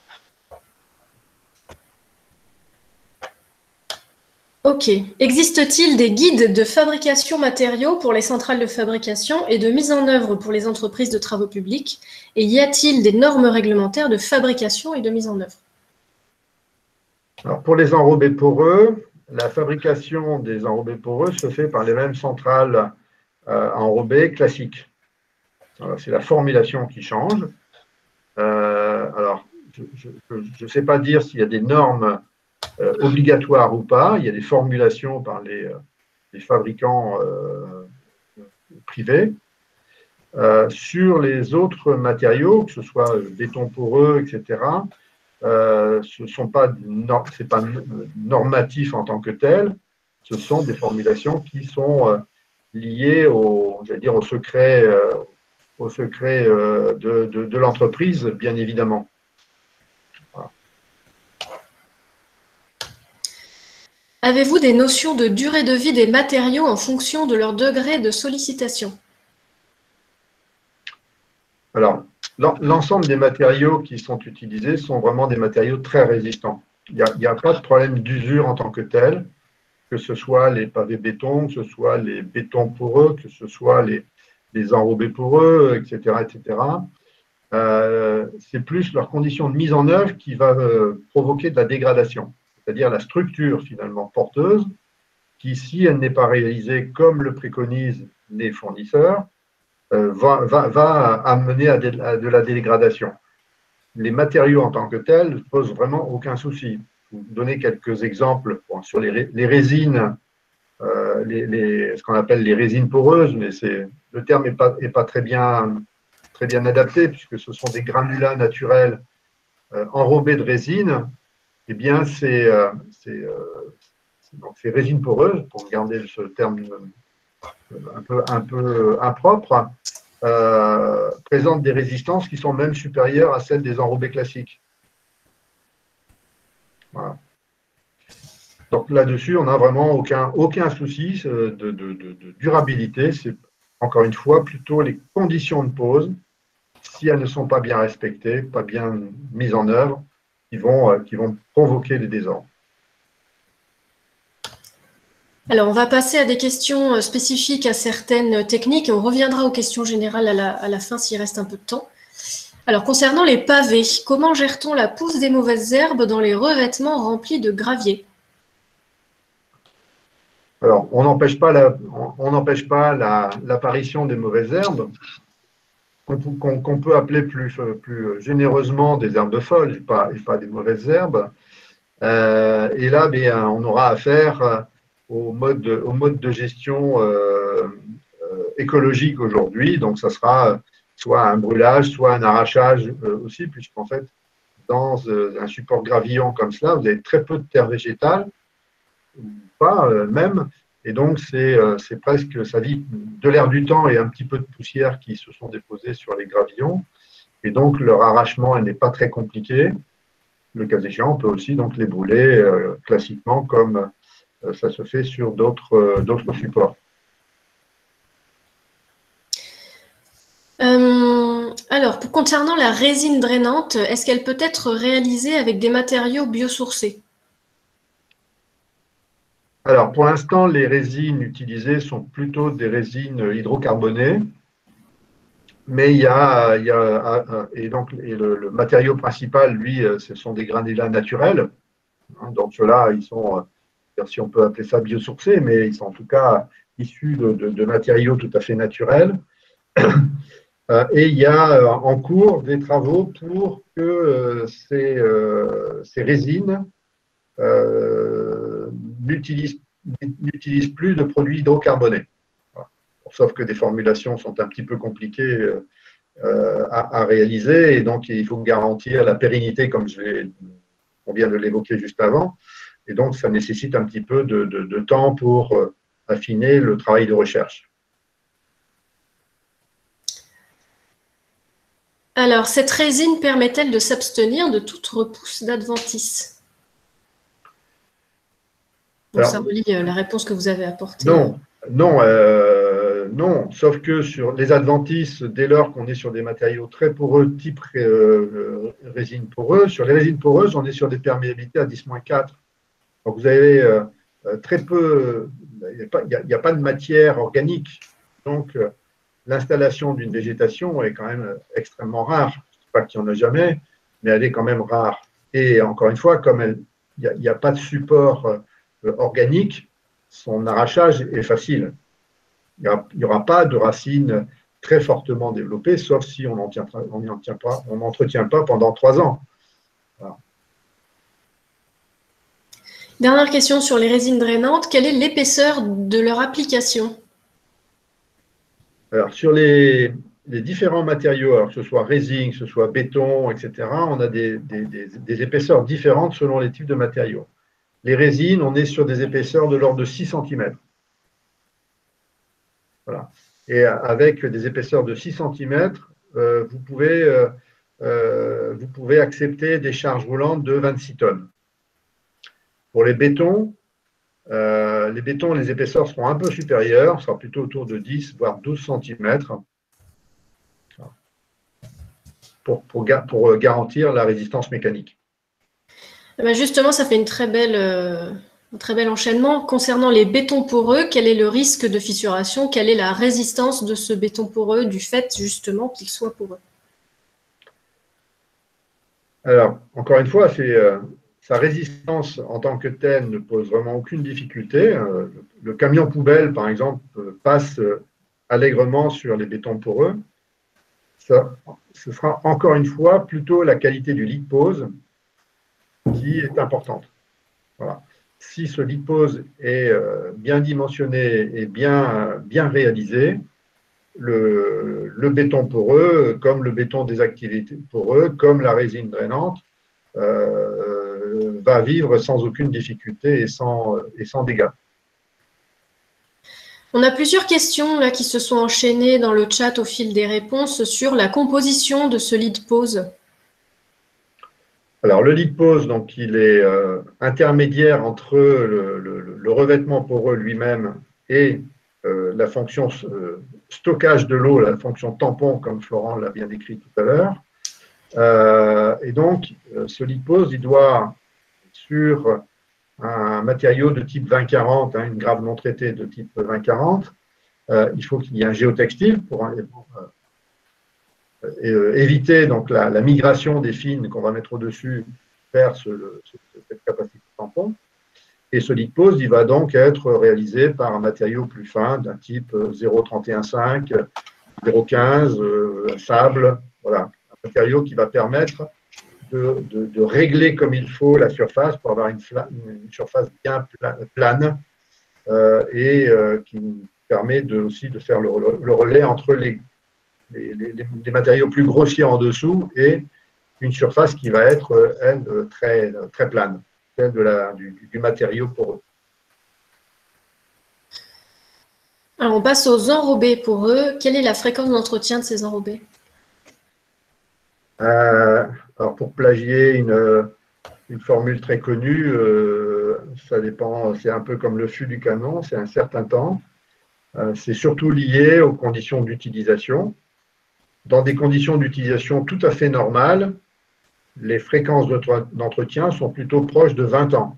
Ok. Existe-t-il des guides de fabrication matériaux pour les centrales de fabrication et de mise en œuvre pour les entreprises de travaux publics? Et y a-t-il des normes réglementaires de fabrication et de mise en œuvre? Alors, pour les enrobés poreux, la fabrication des enrobés poreux se fait par les mêmes centrales enrobées classiques. C'est la formulation qui change. Alors, je ne sais pas dire s'il y a des normes obligatoires ou pas. Il y a des formulations par les fabricants privés. Sur les autres matériaux, que ce soit béton poreux, etc., c'est pas normatif en tant que tel. Ce sont des formulations qui sont liées au secret, de l'entreprise, bien évidemment. Voilà. Avez-vous des notions de durée de vie des matériaux en fonction de leur degré de sollicitation? Alors, l'ensemble des matériaux qui sont utilisés sont vraiment des matériaux très résistants. Il n'y a pas de problème d'usure en tant que tel, que ce soit les pavés béton, que ce soit les bétons poreux, que ce soit les enrobés poreux, etc. etc. C'est plus leur condition de mise en œuvre qui va provoquer de la dégradation, c'est-à-dire la structure finalement porteuse, qui, si elle n'est pas réalisée comme le préconisent les fournisseurs, va amener à de la dégradation. Les matériaux en tant que tels ne posent vraiment aucun souci. Je vais vous donner quelques exemples sur les résines, ce qu'on appelle les résines poreuses, mais le terme n'est pas très bien adapté, puisque ce sont des granulats naturels enrobés de résine. Eh bien, ces résines poreuses, pour garder ce terme un peu impropre, présentent des résistances qui sont même supérieures à celles des enrobés classiques. Voilà. Donc là-dessus, on n'a vraiment aucun souci de durabilité. C'est encore une fois plutôt les conditions de pose, si elles ne sont pas bien respectées, pas bien mises en œuvre, qui vont provoquer des désordres. Alors, on va passer à des questions spécifiques à certaines techniques et on reviendra aux questions générales à la fin s'il reste un peu de temps. Alors, concernant les pavés, comment gère-t-on la pousse des mauvaises herbes dans les revêtements remplis de gravier? Alors, on n'empêche pas l'apparition des mauvaises herbes, qu'on peut appeler plus généreusement des herbes folles et pas des mauvaises herbes. Et là, bien, on aura affaire au mode de gestion écologique aujourd'hui. Donc, ça sera soit un brûlage, soit un arrachage aussi, puisqu'en fait, dans un support gravillon comme cela, vous avez très peu de terre végétale, ou pas même, et donc c'est presque, ça vit de l'air du temps et un petit peu de poussière qui se sont déposées sur les gravillons, et donc leur arrachement n'est pas très compliqué. Le cas échéant, on peut aussi donc les brûler classiquement comme ça se fait sur d'autres supports. Alors, concernant la résine drainante, est-ce qu'elle peut être réalisée avec des matériaux biosourcés? Alors, pour l'instant, les résines utilisées sont plutôt des résines hydrocarbonées, mais le matériau principal, lui, ce sont des granulats naturels. Donc, ceux-là, ils sont, si on peut appeler ça biosourcés, mais ils sont en tout cas issus de matériaux tout à fait naturels. Et il y a en cours des travaux pour que ces résines n'utilisent plus de produits hydrocarbonés. Voilà. Sauf que des formulations sont un petit peu compliquées à réaliser, et donc il faut garantir la pérennité, comme on vient de l'évoquer juste avant, et donc ça nécessite un petit peu de temps pour affiner le travail de recherche. Alors, cette résine permet-elle de s'abstenir de toute repousse d'adventice? Bon, ça relie la réponse que vous avez apportée. Non, sauf que sur les adventices, dès lors qu'on est sur des matériaux très poreux, type résine poreuse, sur les résines poreuses, on est sur des perméabilités à 10-4. Donc vous avez très peu, il n'y a pas de matière organique. Donc, l'installation d'une végétation est quand même extrêmement rare. Je ne dis pas qu'il n'y en a jamais, mais elle est quand même rare. Et encore une fois, comme il n'y a pas de support organique, son arrachage est facile. Il n'y aura pas de racines très fortement développées, sauf si on n'entretient pas pendant 3 ans. Voilà. Dernière question sur les résines drainantes. Quelle est l'épaisseur de leur application? Alors, sur les différents matériaux, alors que ce soit résine, que ce soit béton, etc., on a des épaisseurs différentes selon les types de matériaux. Les résines, on est sur des épaisseurs de l'ordre de 6 cm. Voilà. Et avec des épaisseurs de 6 cm, vous pouvez accepter des charges roulantes de 26 tonnes. Pour les bétons, les épaisseurs seront un peu supérieures, ce sera plutôt autour de 10 voire 12 cm pour garantir la résistance mécanique. Justement, ça fait un très bel enchaînement. Concernant les bétons poreux, quel est le risque de fissuration? Quelle est la résistance de ce béton poreux du fait justement qu'il soit poreux? Alors, encore une fois, sa résistance en tant que telle ne pose vraiment aucune difficulté. Le camion poubelle, par exemple, passe allègrement sur les bétons poreux. Ce sera encore une fois plutôt la qualité du lit de pose qui est importante. Voilà. Si ce lit de pose est bien dimensionné et bien réalisé, le béton poreux, comme le béton désactivé poreux, comme la résine drainante, va vivre sans aucune difficulté et sans dégâts. On a plusieurs questions là, qui se sont enchaînées dans le chat au fil des réponses sur la composition de ce lit de pose. Alors, le lit de pose, donc, il est intermédiaire entre le revêtement poreux lui-même et la fonction stockage de l'eau, la fonction tampon, comme Florent l'a bien décrit tout à l'heure. Et donc, ce lit de pose, il doit, sur un matériau de type 2040, une grave non traitée de type 2040, il faut qu'il y ait un géotextile pour éviter donc la migration des fines qu'on va mettre au-dessus vers cette capacité tampon. Et ce lit de pose, il va donc être réalisé par un matériau plus fin d'un type 0,315, 0,15, sable, voilà, un matériau qui va permettre de régler comme il faut la surface pour avoir une surface bien plane et qui permet aussi de faire le relais entre les matériaux plus grossiers en dessous et une surface qui va être, elle, très, très plane, celle du matériau poreux. Alors, on passe aux enrobés poreux. Quelle est la fréquence d'entretien de ces enrobés? Alors, pour plagier une formule très connue, ça dépend, c'est un peu comme le fût du canon, c'est un certain temps. C'est surtout lié aux conditions d'utilisation. Dans des conditions d'utilisation tout à fait normales, les fréquences d'entretien sont plutôt proches de 20 ans.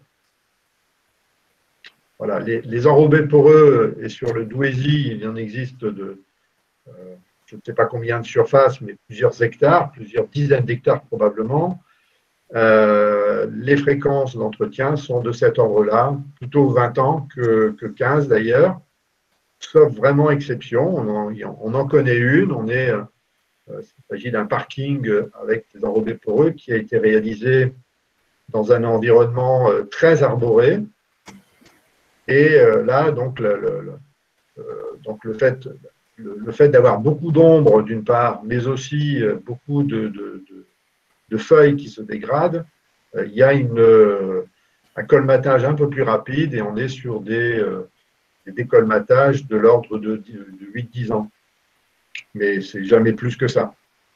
Voilà, les enrobés poreux, et sur le Douaisis, il y en existe je ne sais pas combien de surfaces, mais plusieurs hectares, plusieurs dizaines d'hectares probablement. Les fréquences d'entretien sont de cet ordre-là, plutôt 20 ans que 15 d'ailleurs, sauf vraiment exception. On en connaît une, il s'agit d'un parking avec des enrobés poreux qui a été réalisé dans un environnement très arboré. Et là, donc, le fait d'avoir beaucoup d'ombre d'une part, mais aussi beaucoup de feuilles qui se dégradent, il y a un colmatage un peu plus rapide et on est sur des décolmatages de l'ordre de 8-10 ans. Mais c'est jamais plus que ça.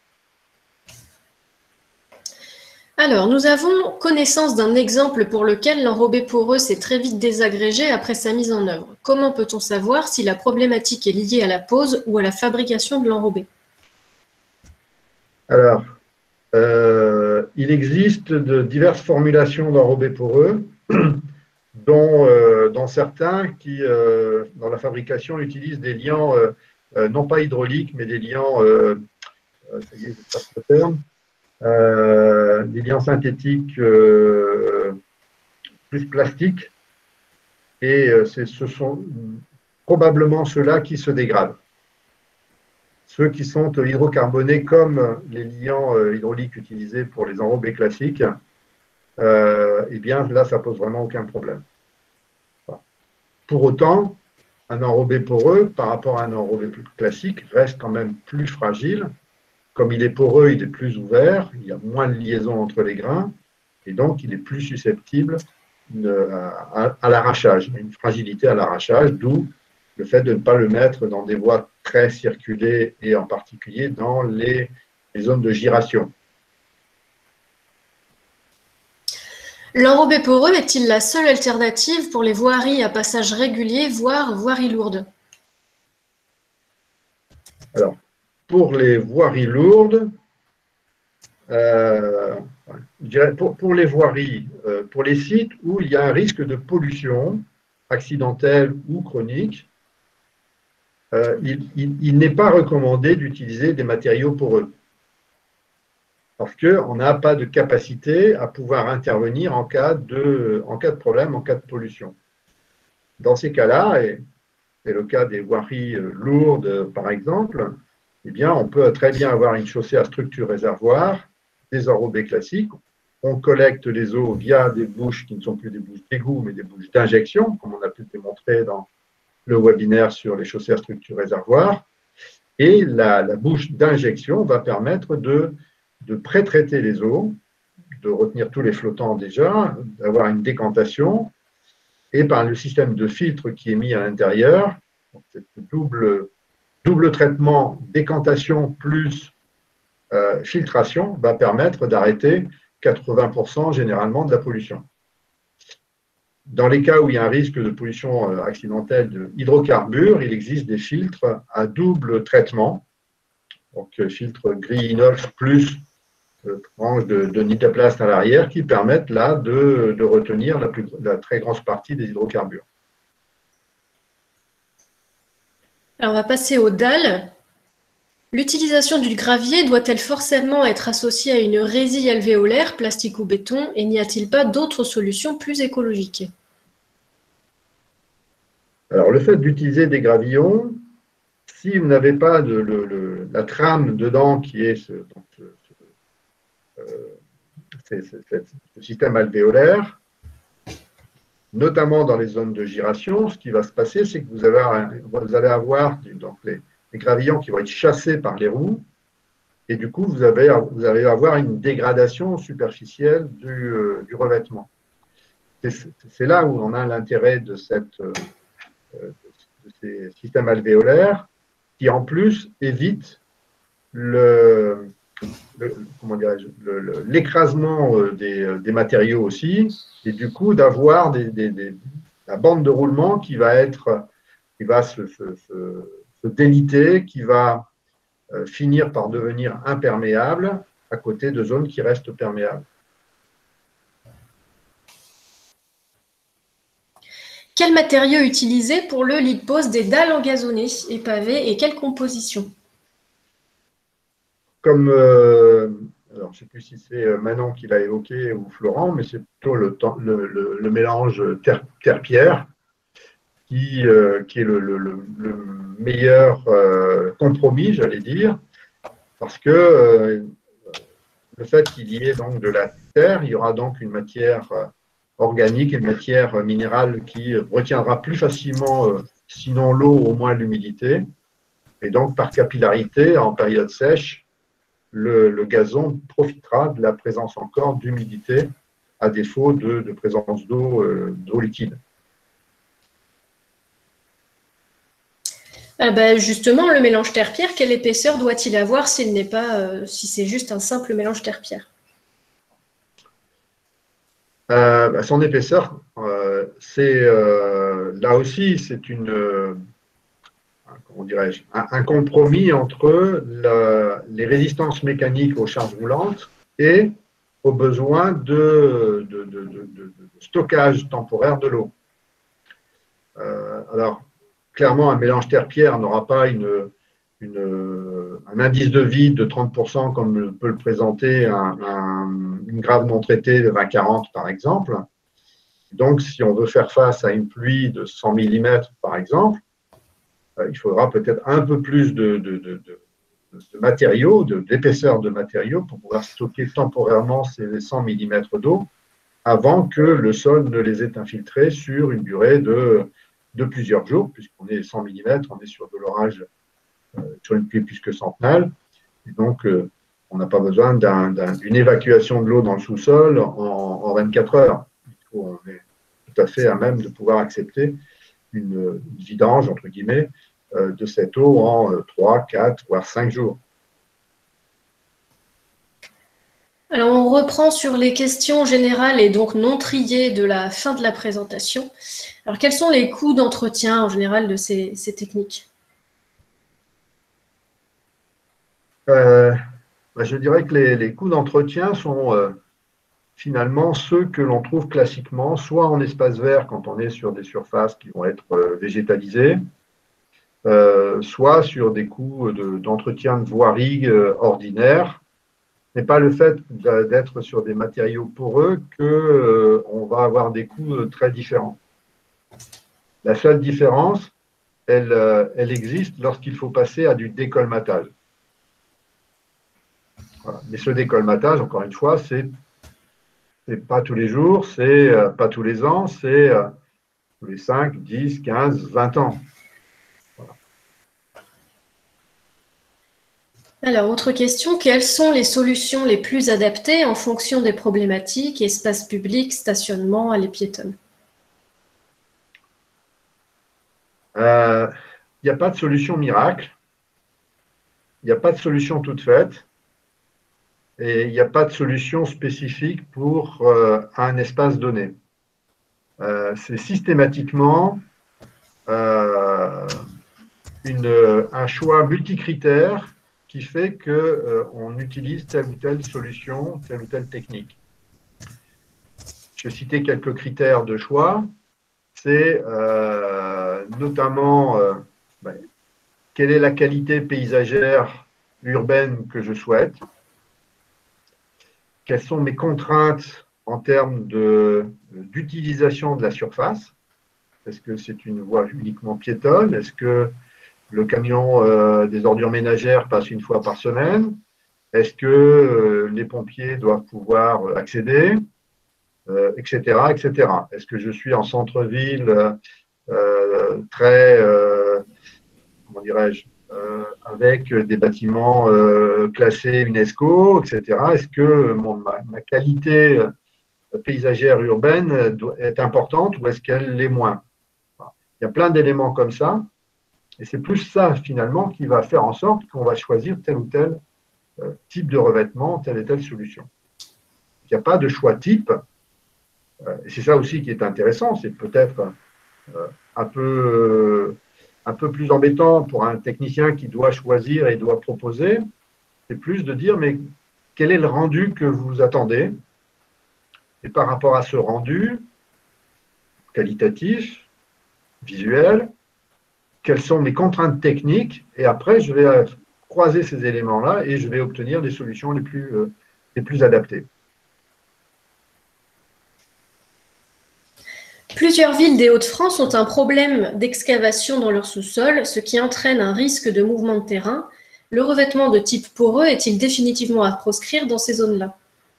Alors, nous avons connaissance d'un exemple pour lequel l'enrobé poreux s'est très vite désagrégé après sa mise en œuvre. Comment peut-on savoir si la problématique est liée à la pose ou à la fabrication de l'enrobé? Alors, il existe de diverses formulations d'enrobés poreux, dont certains qui, dans la fabrication, utilisent des liants non pas hydrauliques, mais des liants, ça y est, je passe le terme, des liants synthétiques plus plastiques, et ce sont probablement ceux-là qui se dégradent. Ceux qui sont hydrocarbonés comme les liants hydrauliques utilisés pour les enrobés classiques, eh bien là, ça pose vraiment aucun problème. Pour autant, un enrobé poreux, par rapport à un enrobé plus classique, reste quand même plus fragile. Comme il est poreux, il est plus ouvert, il y a moins de liaison entre les grains, et donc il est plus susceptible à l'arrachage, une fragilité à l'arrachage, d'où le fait de ne pas le mettre dans des voies très circulées et en particulier dans les zones de giration. L'enrobé poreux est-il la seule alternative pour les voiries à passage régulier, voire voiries lourdes? Alors, pour les voiries lourdes, je dirais pour les voiries, pour les sites où il y a un risque de pollution accidentelle ou chronique, il n'est pas recommandé d'utiliser des matériaux poreux parce qu'on n'a pas de capacité à pouvoir intervenir en cas de problème, en cas de pollution. Dans ces cas-là, et c'est le cas des voiries lourdes par exemple, eh bien, on peut très bien avoir une chaussée à structure réservoir, des enrobés classiques. On collecte les eaux via des bouches qui ne sont plus des bouches d'égout, mais des bouches d'injection, comme on a pu le démontrer dans le webinaire sur les chaussées à structure réservoir. Et la bouche d'injection va permettre de pré-traiter les eaux, de retenir tous les flottants déjà, d'avoir une décantation, et par le système de filtre qui est mis à l'intérieur, cette double traitement, décantation plus filtration, va permettre d'arrêter 80% généralement de la pollution. Dans les cas où il y a un risque de pollution accidentelle de hydrocarbures, il existe des filtres à double traitement, donc filtre gris inox plus tranches de nitaplast à l'arrière qui permettent là de retenir la très grosse partie des hydrocarbures. Alors, on va passer aux dalles. L'utilisation du gravier doit-elle forcément être associée à une résille alvéolaire, plastique ou béton, et n'y a-t-il pas d'autres solutions plus écologiques? Alors, le fait d'utiliser des gravillons, si vous n'avez pas la trame dedans qui est ce système alvéolaire, notamment dans les zones de giration, ce qui va se passer, c'est que vous allez avoir donc les gravillons qui vont être chassés par les roues, et du coup, vous allez avoir une dégradation superficielle du revêtement. C'est là où on a l'intérêt de ces systèmes alvéolaires qui, en plus, évitent l'écrasement des matériaux aussi, et du coup d'avoir la bande de roulement qui va se déliter, qui va finir par devenir imperméable à côté de zones qui restent perméables. Quel matériau utiliser pour le lit de pose des dalles engazonnées et pavées et quelle composition? Comme, alors je ne sais plus si c'est Manon qui l'a évoqué ou Florent, mais c'est plutôt le mélange terre-pierre qui est le meilleur compromis, j'allais dire, parce que le fait qu'il y ait donc de la terre, il y aura donc une matière organique, une matière minérale qui retiendra plus facilement, sinon l'eau, au moins l'humidité. Et donc, par capillarité, en période sèche, le gazon profitera de la présence encore d'humidité à défaut de présence d'eau liquide. Justement, le mélange terre-pierre, quelle épaisseur doit-il avoir s'il n'est pas, si c'est juste un simple mélange terre-pierre? Son épaisseur, là aussi, c'est comment dirais-je, un compromis entre les résistances mécaniques aux charges roulantes et aux besoins de stockage temporaire de l'eau. Alors, clairement, un mélange terre-pierre n'aura pas un indice de vide de 30% comme peut le présenter une grave non traitée de 20-40 par exemple. Donc, si on veut faire face à une pluie de 100 mm par exemple, il faudra peut-être un peu plus de matériaux, d'épaisseur de matériaux pour pouvoir stocker temporairement ces 100 mm d'eau avant que le sol ne les ait infiltrés sur une durée de plusieurs jours, puisqu'on est 100 mm, on est sur de l'orage, sur une pluie plus que centenale. Et donc, on n'a pas besoin d'une évacuation de l'eau dans le sous-sol en 24 heures. On est tout à fait à même de pouvoir accepter une vidange, entre guillemets, de cette eau en 3, 4, voire 5 jours. Alors, on reprend sur les questions générales et donc non triées de la fin de la présentation. Alors, quels sont les coûts d'entretien en général de ces techniques? Je dirais que les coûts d'entretien sont finalement ceux que l'on trouve classiquement, soit en espace vert quand on est sur des surfaces qui vont être végétalisées, soit sur des coûts d'entretien de voirie ordinaires. Ce n'est pas le fait d'être sur des matériaux poreux qu'on va avoir des coûts très différents. La seule différence, elle existe lorsqu'il faut passer à du décolmatage. Voilà. Mais ce décolmatage, encore une fois, c'est pas tous les jours, c'est pas tous les ans, c'est tous les 5, 10, 15, 20 ans. Voilà. Alors, autre question, quelles sont les solutions les plus adaptées en fonction des problématiques, espaces publics, stationnement, allées piétonnes? Il n'y a pas de solution miracle, il n'y a pas de solution toute faite, et il n'y a pas de solution spécifique pour un espace donné. C'est systématiquement un choix multicritère qui fait qu'on utilise telle ou telle solution, telle ou telle technique. Je vais citer quelques critères de choix. C'est notamment quelle est la qualité paysagère urbaine que je souhaite, quelles sont mes contraintes en termes d'utilisation de la surface. Est-ce que c'est une voie uniquement piétonne? Est-ce que le camion des ordures ménagères passe une fois par semaine? Est-ce que les pompiers doivent pouvoir accéder, etc., etc. Est-ce que je suis en centre-ville très, comment dirais-je, avec des bâtiments classés UNESCO, etc. Est-ce que ma qualité paysagère urbaine est importante ou est-ce qu'elle l'est moins? Il y a plein d'éléments comme ça. Et c'est plus ça, finalement, qui va faire en sorte qu'on va choisir tel ou tel type de revêtement, telle et telle solution. Il n'y a pas de choix type. Et c'est ça aussi qui est intéressant. C'est peut-être un peu plus embêtant pour un technicien qui doit choisir et doit proposer. C'est plus de dire, mais quel est le rendu que vous attendez? Et par rapport à ce rendu qualitatif, visuel, quelles sont mes contraintes techniques, et après, je vais croiser ces éléments-là et je vais obtenir des solutions les plus adaptées. Plusieurs villes des Hauts-de-France ont un problème d'excavation dans leur sous-sol, ce qui entraîne un risque de mouvement de terrain. Le revêtement de type poreux est-il définitivement à proscrire dans ces zones-là?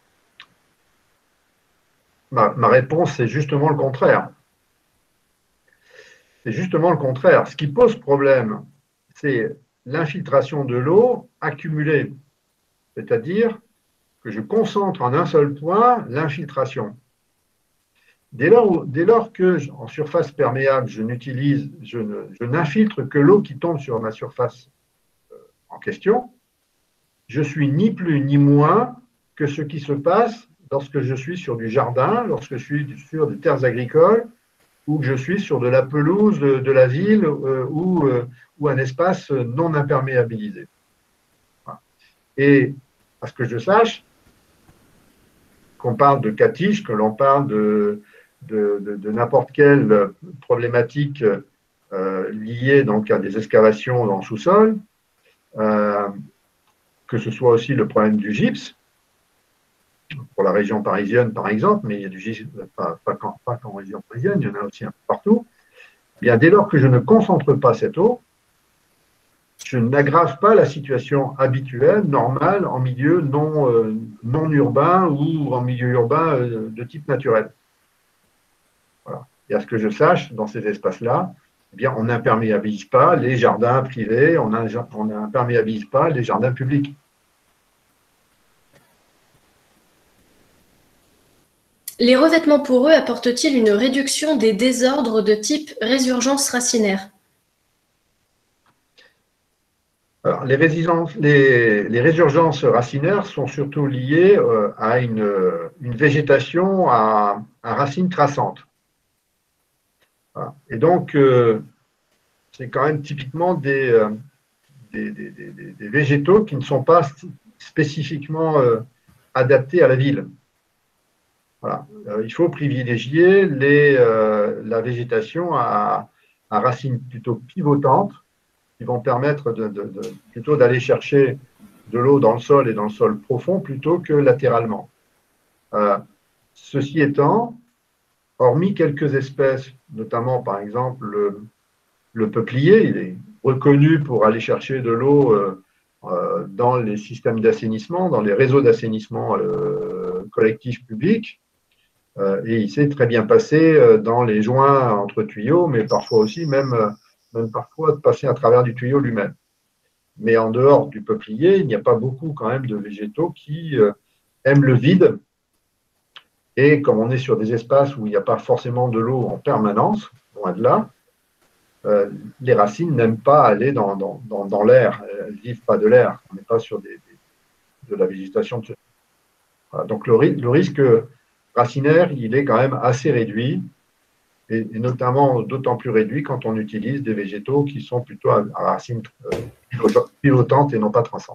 Ma réponse, c'est justement le contraire. C'est justement le contraire. Ce qui pose problème, c'est l'infiltration de l'eau accumulée. C'est-à-dire que je concentre en un seul point l'infiltration. Dès lors que, en surface perméable, je n'infiltre que l'eau qui tombe sur ma surface en question, je suis ni plus ni moins que ce qui se passe lorsque je suis sur du jardin, lorsque je suis sur des terres agricoles, ou que je suis sur de la pelouse de la ville ou un espace non imperméabilisé. Voilà. Et à ce que je sache, qu'on parle de catiche, que l'on parle de n'importe quelle problématique liée donc à des excavations dans le sous-sol, que ce soit aussi le problème du gypse, pour la région parisienne par exemple, mais il y a du gypse, pas qu'en région parisienne, il y en a aussi un peu partout. Bien, dès lors que je ne concentre pas cette eau, je n'aggrave pas la situation habituelle, normale, en milieu non urbain ou en milieu urbain de type naturel. Voilà. Et à ce que je sache, dans ces espaces-là, eh bien, on n'imperméabilise pas les jardins privés, on n'imperméabilise pas les jardins publics. Les revêtements poreux apportent-ils une réduction des désordres de type résurgence racinaire? Alors, les résurgences racinaires sont surtout liées à une végétation à racines traçantes. Voilà. Et donc, c'est quand même typiquement des végétaux qui ne sont pas spécifiquement adaptés à la ville. Voilà. Il faut privilégier la végétation à racines plutôt pivotantes qui vont permettre plutôt d'aller chercher de l'eau dans le sol et dans le sol profond plutôt que latéralement. Ceci étant, hormis quelques espèces, notamment par exemple le peuplier, il est reconnu pour aller chercher de l'eau dans les systèmes d'assainissement, dans les réseaux d'assainissement collectifs publics. Et il s'est très bien passé dans les joints entre tuyaux, mais parfois aussi même parfois de passer à travers du tuyau lui-même. Mais en dehors du peuplier, il n'y a pas beaucoup quand même de végétaux qui aiment le vide. Et comme on est sur des espaces où il n'y a pas forcément de l'eau en permanence, loin de là, les racines n'aiment pas aller dans l'air. Elles ne vivent pas de l'air. On n'est pas sur de la végétation. Voilà. Donc le risque racinaire, il est quand même assez réduit. Et notamment d'autant plus réduit quand on utilise des végétaux qui sont plutôt à racines pivotante et non pas traçante.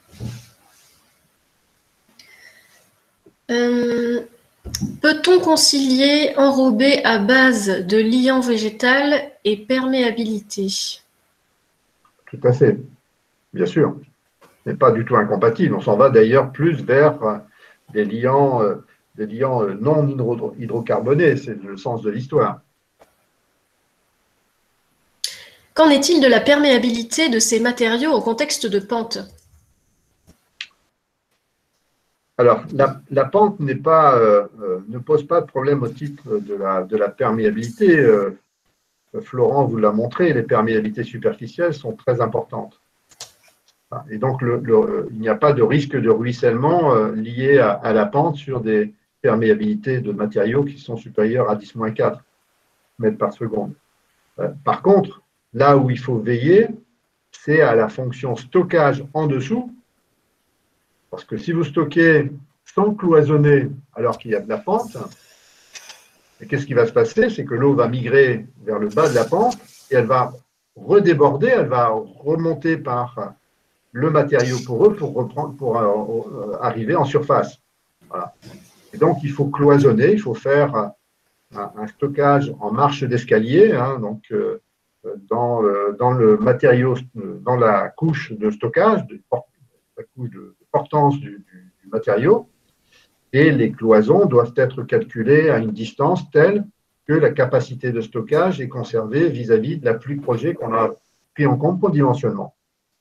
Peut-on concilier enrobé à base de liant végétal et perméabilité? Tout à fait, bien sûr. Ce n'est pas du tout incompatible. On s'en va d'ailleurs plus vers des liants non hydrocarbonés. C'est le sens de l'histoire. Qu'en est-il de la perméabilité de ces matériaux au contexte de pente? Alors, la pente ne pose pas de problème au titre de la perméabilité. Florent vous l'a montré, les perméabilités superficielles sont très importantes. Et donc, il n'y a pas de risque de ruissellement lié à la pente sur des perméabilités de matériaux qui sont supérieures à 10-4 mètres par seconde. Par contre, là où il faut veiller, c'est à la fonction stockage en dessous. Parce que si vous stockez sans cloisonner alors qu'il y a de la pente, qu'est-ce qui va se passer? C'est que l'eau va migrer vers le bas de la pente et elle va redéborder, elle va remonter par le matériau poreux pour arriver en surface. Voilà. Et donc, il faut cloisonner, il faut faire un stockage en marche d'escalier, hein, donc dans le matériau, dans la couche de stockage, la couche de portance du matériau, et les cloisons doivent être calculées à une distance telle que la capacité de stockage est conservée vis-à-vis de l'appui de projet qu'on a pris en compte pour le dimensionnement.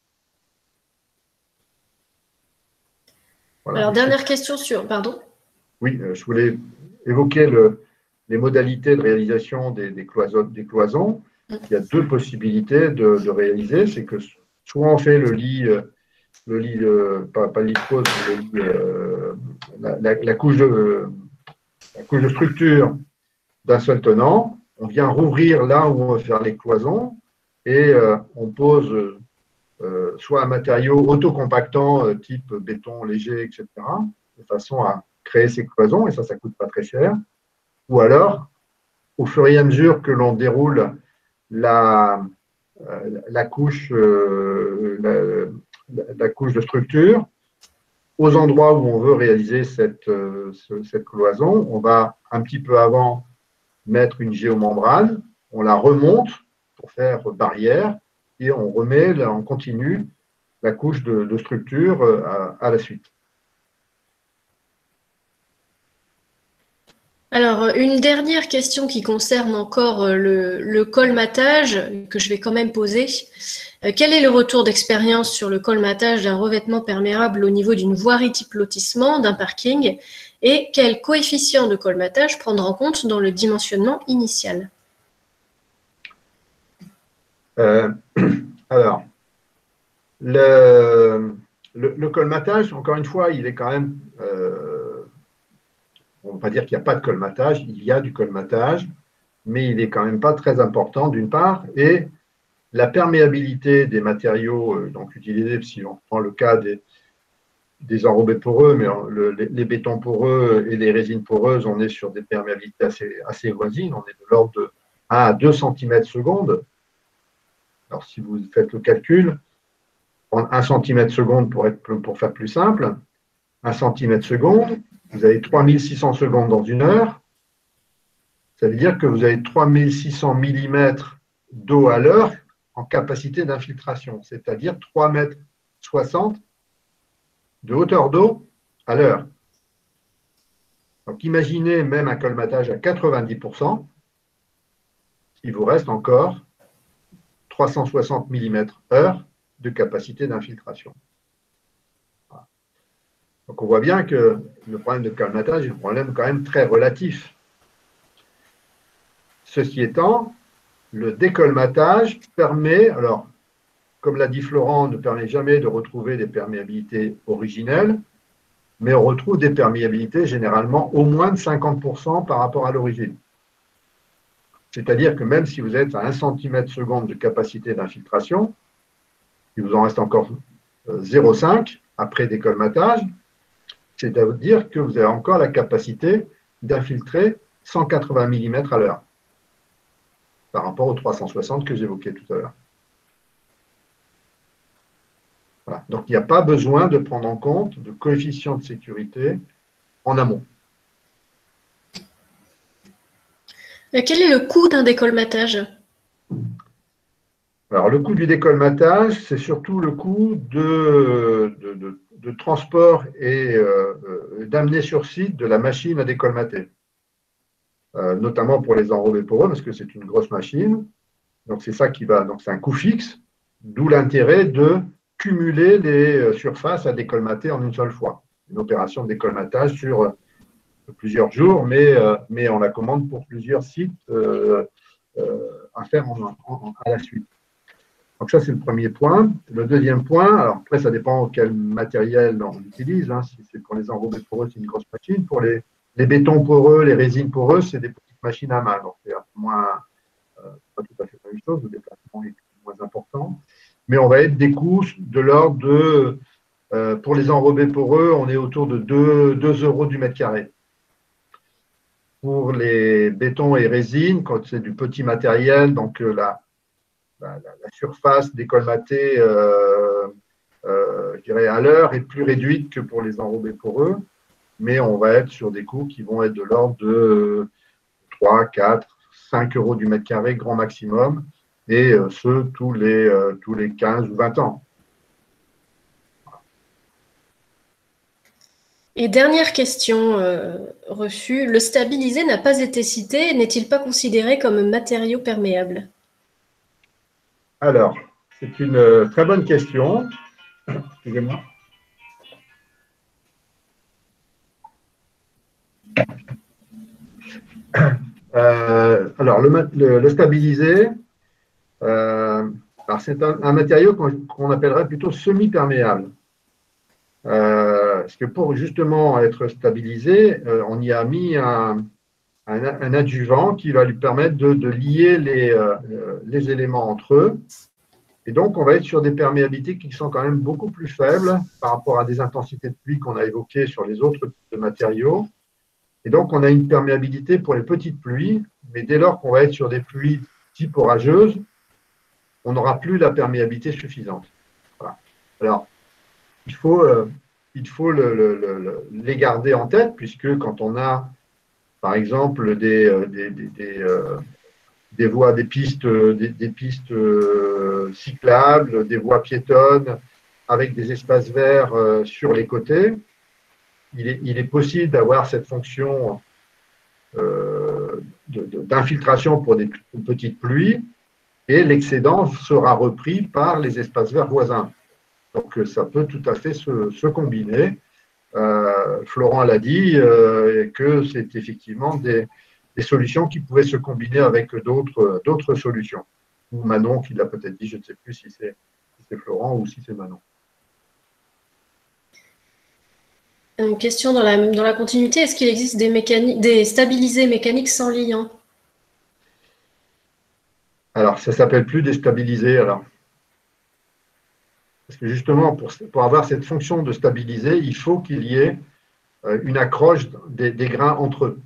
Voilà. Alors, dernière question sur… Pardon? Oui, je voulais évoquer les modalités de réalisation des cloisons. Il y a deux possibilités de réaliser. C'est que soit on fait le lit pas le lit de pose, la couche de structure d'un seul tenant. On vient rouvrir là où on veut faire les cloisons et on pose soit un matériau autocompactant type béton léger, etc., de façon à créer ces cloisons, et ça ne coûte pas très cher. Ou alors, au fur et à mesure que l'on déroule la couche de structure, aux endroits où on veut réaliser cette cloison, on va un petit peu avant mettre une géomembrane, on la remonte pour faire barrière et on remet, on continue la couche de structure à la suite. Alors, une dernière question qui concerne encore le colmatage, que je vais quand même poser. Quel est le retour d'expérience sur le colmatage d'un revêtement perméable au niveau d'une voirie type lotissement, d'un parking, et quel coefficient de colmatage prendre en compte dans le dimensionnement initial? Alors, le colmatage, encore une fois, il est quand même… on ne va pas dire qu'il n'y a pas de colmatage, il y a du colmatage, mais il n'est quand même pas très important d'une part, et la perméabilité des matériaux donc utilisés, si on prend le cas des enrobés poreux, mais les bétons poreux et les résines poreuses, on est sur des perméabilités assez voisines, on est de l'ordre de 1 à 2 cm/s. Alors si vous faites le calcul, prendre 1 cm/s pour faire plus simple, 1 cm/s, vous avez 3600 secondes dans une heure. Ça veut dire que vous avez 3600 mm d'eau à l'heure en capacité d'infiltration, c'est-à-dire 3,60 m de hauteur d'eau à l'heure. Donc imaginez même un colmatage à 90%, il vous reste encore 360 mm/h de capacité d'infiltration. Donc on voit bien que le problème de colmatage est un problème quand même très relatif. Ceci étant, le décolmatage permet, alors comme l'a dit Florent, ne permet jamais de retrouver des perméabilités originelles, mais on retrouve des perméabilités généralement au moins de 50% par rapport à l'origine. C'est-à-dire que même si vous êtes à 1 cm/s de capacité d'infiltration, il vous en reste encore 0,5 après décolmatage, c'est-à-dire que vous avez encore la capacité d'infiltrer 180 mm à l'heure par rapport aux 360 que j'évoquais tout à l'heure. Voilà. Donc, il n'y a pas besoin de prendre en compte de coefficient de sécurité en amont. Quel est le coût d'un décolmatage? Alors, le coût du décolmatage, c'est surtout le coût de transport et d'amener sur site de la machine à décolmater, notamment pour les enrobés poreux, parce que c'est une grosse machine. Donc, c'est ça qui va. Donc, c'est un coût fixe, d'où l'intérêt de cumuler les surfaces à décolmater en une seule fois. Une opération de décolmatage sur plusieurs jours, mais on la commande pour plusieurs sites à faire à la suite. Donc ça, c'est le premier point. Le deuxième point, alors après, ça dépend quel matériel on utilise. Hein. Si c'est pour les enrobés poreux, c'est une grosse machine. Pour les bétons poreux, les résines poreuses, c'est des petites machines à main. Donc c'est moins, pas tout à fait la même chose, le déplacement est moins important. Mais on va être des coûts de l'ordre de, pour les enrobés poreux, on est autour de 2 € du mètre carré. Pour les bétons et résines, quand c'est du petit matériel, donc la surface décolmatée, je dirais à l'heure, est plus réduite que pour les enrobés poreux, mais on va être sur des coûts qui vont être de l'ordre de 3, 4, 5 € du mètre carré, grand maximum, et ce, tous les 15 ou 20 ans. Et dernière question reçue, le stabilisé n'a pas été cité, n'est-il pas considéré comme matériau perméable? Alors, c'est une très bonne question. Excusez-moi. Alors, le stabilisé, c'est un matériau qu'on appellerait plutôt semi-perméable. Parce que pour justement être stabilisé, on y a mis un adjuvant qui va lui permettre de lier les éléments entre eux. Et donc, on va être sur des perméabilités qui sont quand même beaucoup plus faibles par rapport à des intensités de pluie qu'on a évoquées sur les autres types de matériaux. Et donc, on a une perméabilité pour les petites pluies, mais dès lors qu'on va être sur des pluies type orageuses, on n'aura plus la perméabilité suffisante. Voilà. Alors, il faut les garder en tête, puisque quand on a, par exemple, des voies, des pistes cyclables, des voies piétonnes, avec des espaces verts sur les côtés, il est possible d'avoir cette fonction d'infiltration pour des petites pluies, et l'excédent sera repris par les espaces verts voisins. Donc, ça peut tout à fait se combiner. Florent l'a dit, que c'est effectivement des solutions qui pouvaient se combiner avec d'autres solutions. Ou Manon qui l'a peut-être dit, je ne sais plus si c'est Florent ou si c'est Manon. Une question dans la continuité, est-ce qu'il existe des stabilisés mécaniques sans liant? Alors, ça ne s'appelle plus des stabilisés, alors. Parce que justement, pour avoir cette fonction de stabiliser, il faut qu'il y ait une accroche des grains entre eux.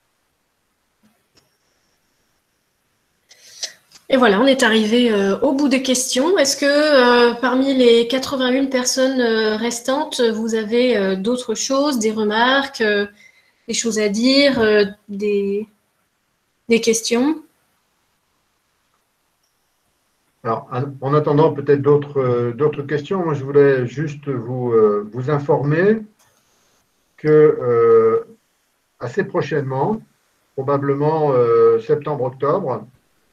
Et voilà, on est arrivé au bout des questions. Est-ce que parmi les 81 personnes restantes, vous avez d'autres choses, des remarques, des choses à dire, des questions? Alors, en attendant peut-être d'autres questions, moi je voulais juste vous informer que assez prochainement, probablement septembre-octobre,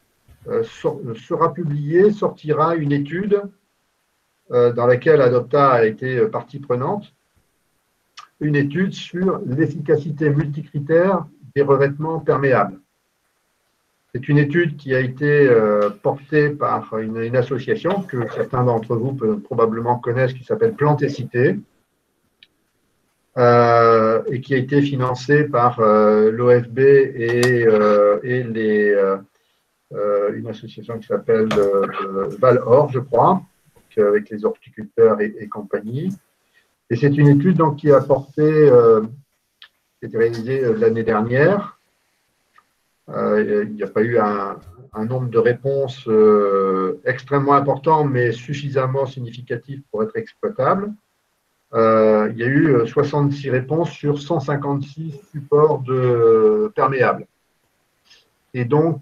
sortira une étude dans laquelle Adopta a été partie prenante, une étude sur l'efficacité multicritère des revêtements perméables. C'est une étude qui a été portée par une association que certains d'entre vous probablement connaissent, qui s'appelle Plantécité, et qui a été financée par l'OFB et une association qui s'appelle Valor, je crois, avec les horticulteurs et compagnie. Et c'est une étude donc, qui a été réalisée l'année dernière, Il n'y a pas eu un nombre de réponses extrêmement important, mais suffisamment significatif pour être exploitable. Il y a eu 66 réponses sur 156 supports perméables. Et donc,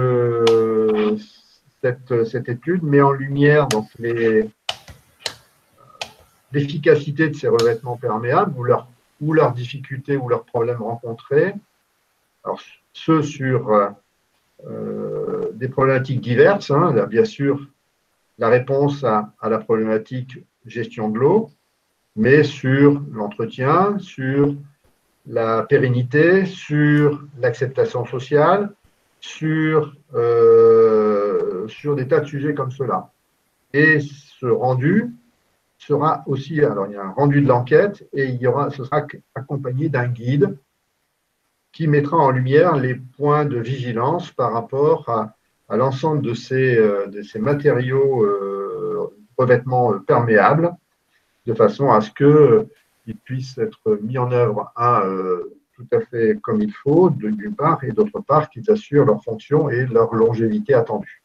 cette étude met en lumière donc, l'efficacité de ces revêtements perméables ou leurs difficultés ou leurs problèmes rencontrés. Alors, ceux sur des problématiques diverses, hein, là, bien sûr, la réponse à la problématique gestion de l'eau, mais sur l'entretien, sur la pérennité, sur l'acceptation sociale, sur des tas de sujets comme cela. Et ce rendu sera aussi, alors il y a un rendu de l'enquête et ce sera accompagné d'un guide qui mettra en lumière les points de vigilance par rapport à l'ensemble de ces matériaux revêtements perméables, de façon à ce qu'ils puissent être mis en œuvre tout à fait comme il faut, d'une part, et d'autre part, qu'ils assurent leur fonction et leur longévité attendue.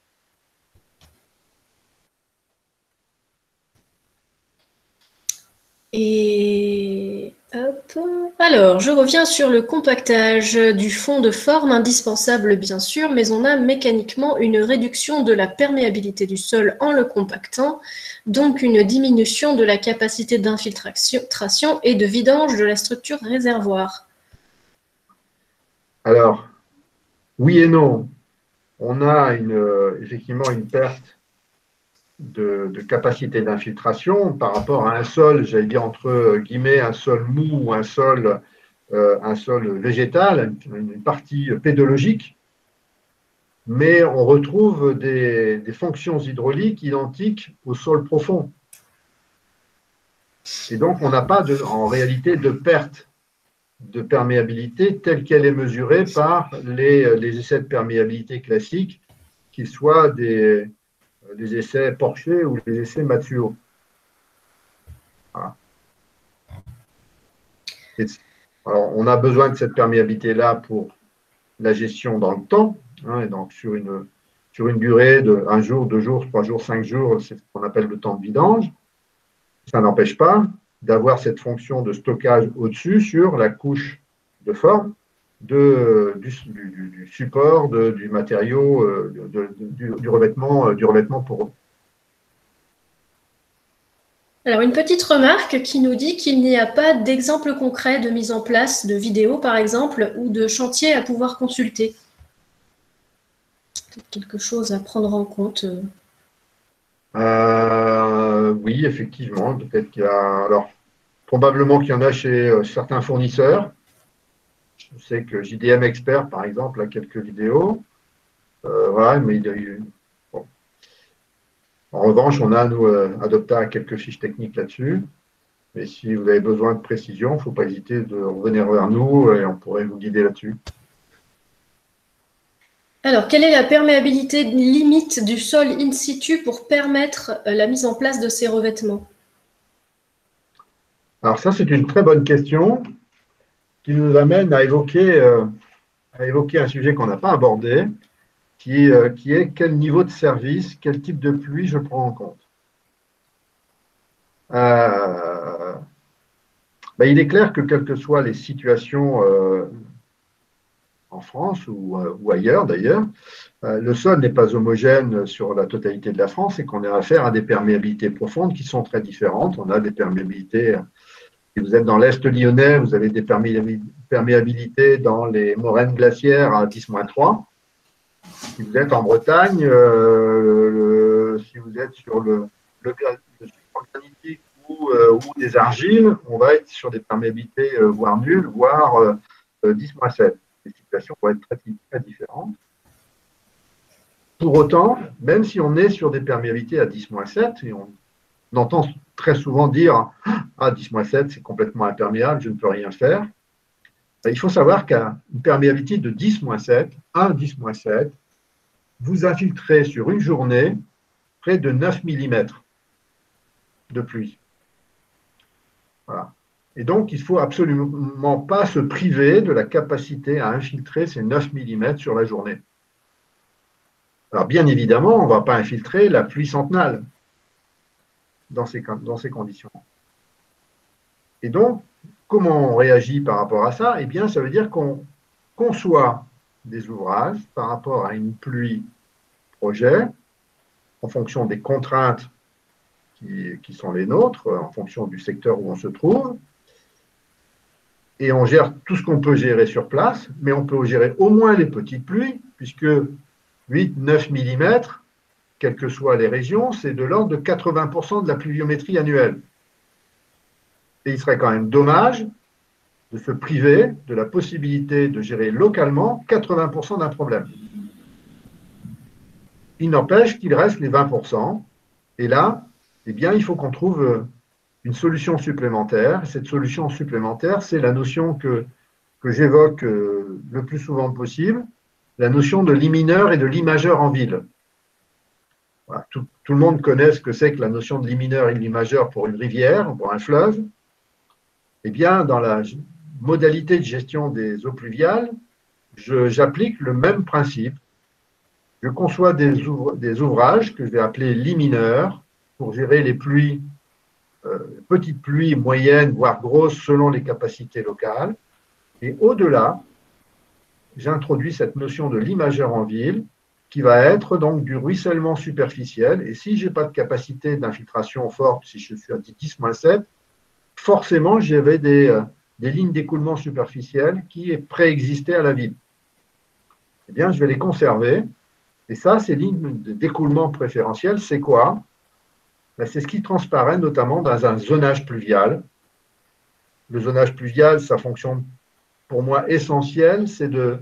Et hop. Alors, je reviens sur le compactage du fond de forme, indispensable bien sûr, mais on a mécaniquement une réduction de la perméabilité du sol en le compactant, donc une diminution de la capacité d'infiltration et de vidange de la structure réservoir. Alors, oui et non. On a effectivement une perte de capacité d'infiltration par rapport à un sol, j'allais dire entre guillemets, un sol mou ou un sol végétal, une partie pédologique, mais on retrouve des fonctions hydrauliques identiques au sol profond. Et donc, on n'a pas en réalité de perte de perméabilité telle qu'elle est mesurée par les essais de perméabilité classiques, qu'ils soient des essais Porcher ou les essais Matsuo. Voilà. Alors, on a besoin de cette perméabilité-là pour la gestion dans le temps, hein, et donc sur une durée de 1 jour, 2 jours, 3 jours, 5 jours, c'est ce qu'on appelle le temps de vidange. Ça n'empêche pas d'avoir cette fonction de stockage au-dessus sur la couche de forme du support, du matériau, du revêtement poreux. Alors, une petite remarque qui nous dit qu'il n'y a pas d'exemple concret de mise en place de vidéos, par exemple, ou de chantier à pouvoir consulter. C'est quelque chose à prendre en compte. Oui, effectivement. Peut-être qu'il y a. Alors, probablement qu'il y en a chez certains fournisseurs. Je sais que JDM Expert, par exemple, a quelques vidéos. Voilà, mais il y a eu. Bon. En revanche, on a, nous, Adopta, quelques fiches techniques là-dessus. Mais si vous avez besoin de précision, il ne faut pas hésiter de revenir vers nous et on pourrait vous guider là-dessus. Alors, quelle est la perméabilité limite du sol in situ pour permettre la mise en place de ces revêtements? Alors ça, c'est une très bonne question qui nous amène à évoquer un sujet qu'on n'a pas abordé, qui est quel niveau de service, quel type de pluie je prends en compte. Il est clair que quelles que soient les situations en France ou ailleurs d'ailleurs, le sol n'est pas homogène sur la totalité de la France et qu'on a affaire à des perméabilités profondes qui sont très différentes. On a des perméabilités, si vous êtes dans l'Est lyonnais, vous avez des perméabilités dans les moraines glaciaires à 10-3. Si vous êtes en Bretagne, si vous êtes sur le support granitique ou des argiles, on va être sur des perméabilités voire nulles, voire 10-7. Les situations vont être très, très différentes. Pour autant, même si on est sur des perméabilités à 10-7, et on entend très souvent dire « Ah, 10-7, c'est complètement imperméable, je ne peux rien faire », il faut savoir qu'à une perméabilité de 10-7, 10-7, vous infiltrez sur une journée près de 9 mm de pluie. Voilà. Et donc, il ne faut absolument pas se priver de la capacité à infiltrer ces 9 mm sur la journée. Alors, bien évidemment, on ne va pas infiltrer la pluie centenale dans ces conditions. Et donc, comment on réagit par rapport à ça? Eh bien, ça veut dire qu'on conçoit des ouvrages par rapport à une pluie projet, en fonction des contraintes qui sont les nôtres, en fonction du secteur où on se trouve, et on gère tout ce qu'on peut gérer sur place, mais on peut gérer au moins les petites pluies, puisque 8-9 mm, quelles que soient les régions, c'est de l'ordre de 80% de la pluviométrie annuelle. Et il serait quand même dommage de se priver de la possibilité de gérer localement 80% d'un problème. Il n'empêche qu'il reste les 20%, et là, eh bien, il faut qu'on trouve une solution supplémentaire. Cette solution supplémentaire, c'est la notion que j'évoque le plus souvent possible, la notion de Lie mineur et de Lie majeur en ville. Voilà, tout le monde connaît ce que c'est que la notion de Lie mineur et de Lie majeur pour une rivière, pour un fleuve. Eh bien, dans la modalité de gestion des eaux pluviales, j'applique le même principe. Je conçois des ouvrages que je vais appeler Lie mineur pour gérer les pluies, petites pluies, moyennes, voire grosses, selon les capacités locales. Et au-delà, j'introduis cette notion de Lie majeur en ville, qui va être donc du ruissellement superficiel. Et si je n'ai pas de capacité d'infiltration forte, si je suis à 10-7, forcément, j'avais des lignes d'écoulement superficielles qui préexistaient à la ville. Eh bien, je vais les conserver. Et ça, ces lignes d'écoulement préférentiel, c'est quoi? Ben, c'est ce qui transparaît notamment dans un zonage pluvial. Le zonage pluvial, sa fonction pour moi essentielle, c'est de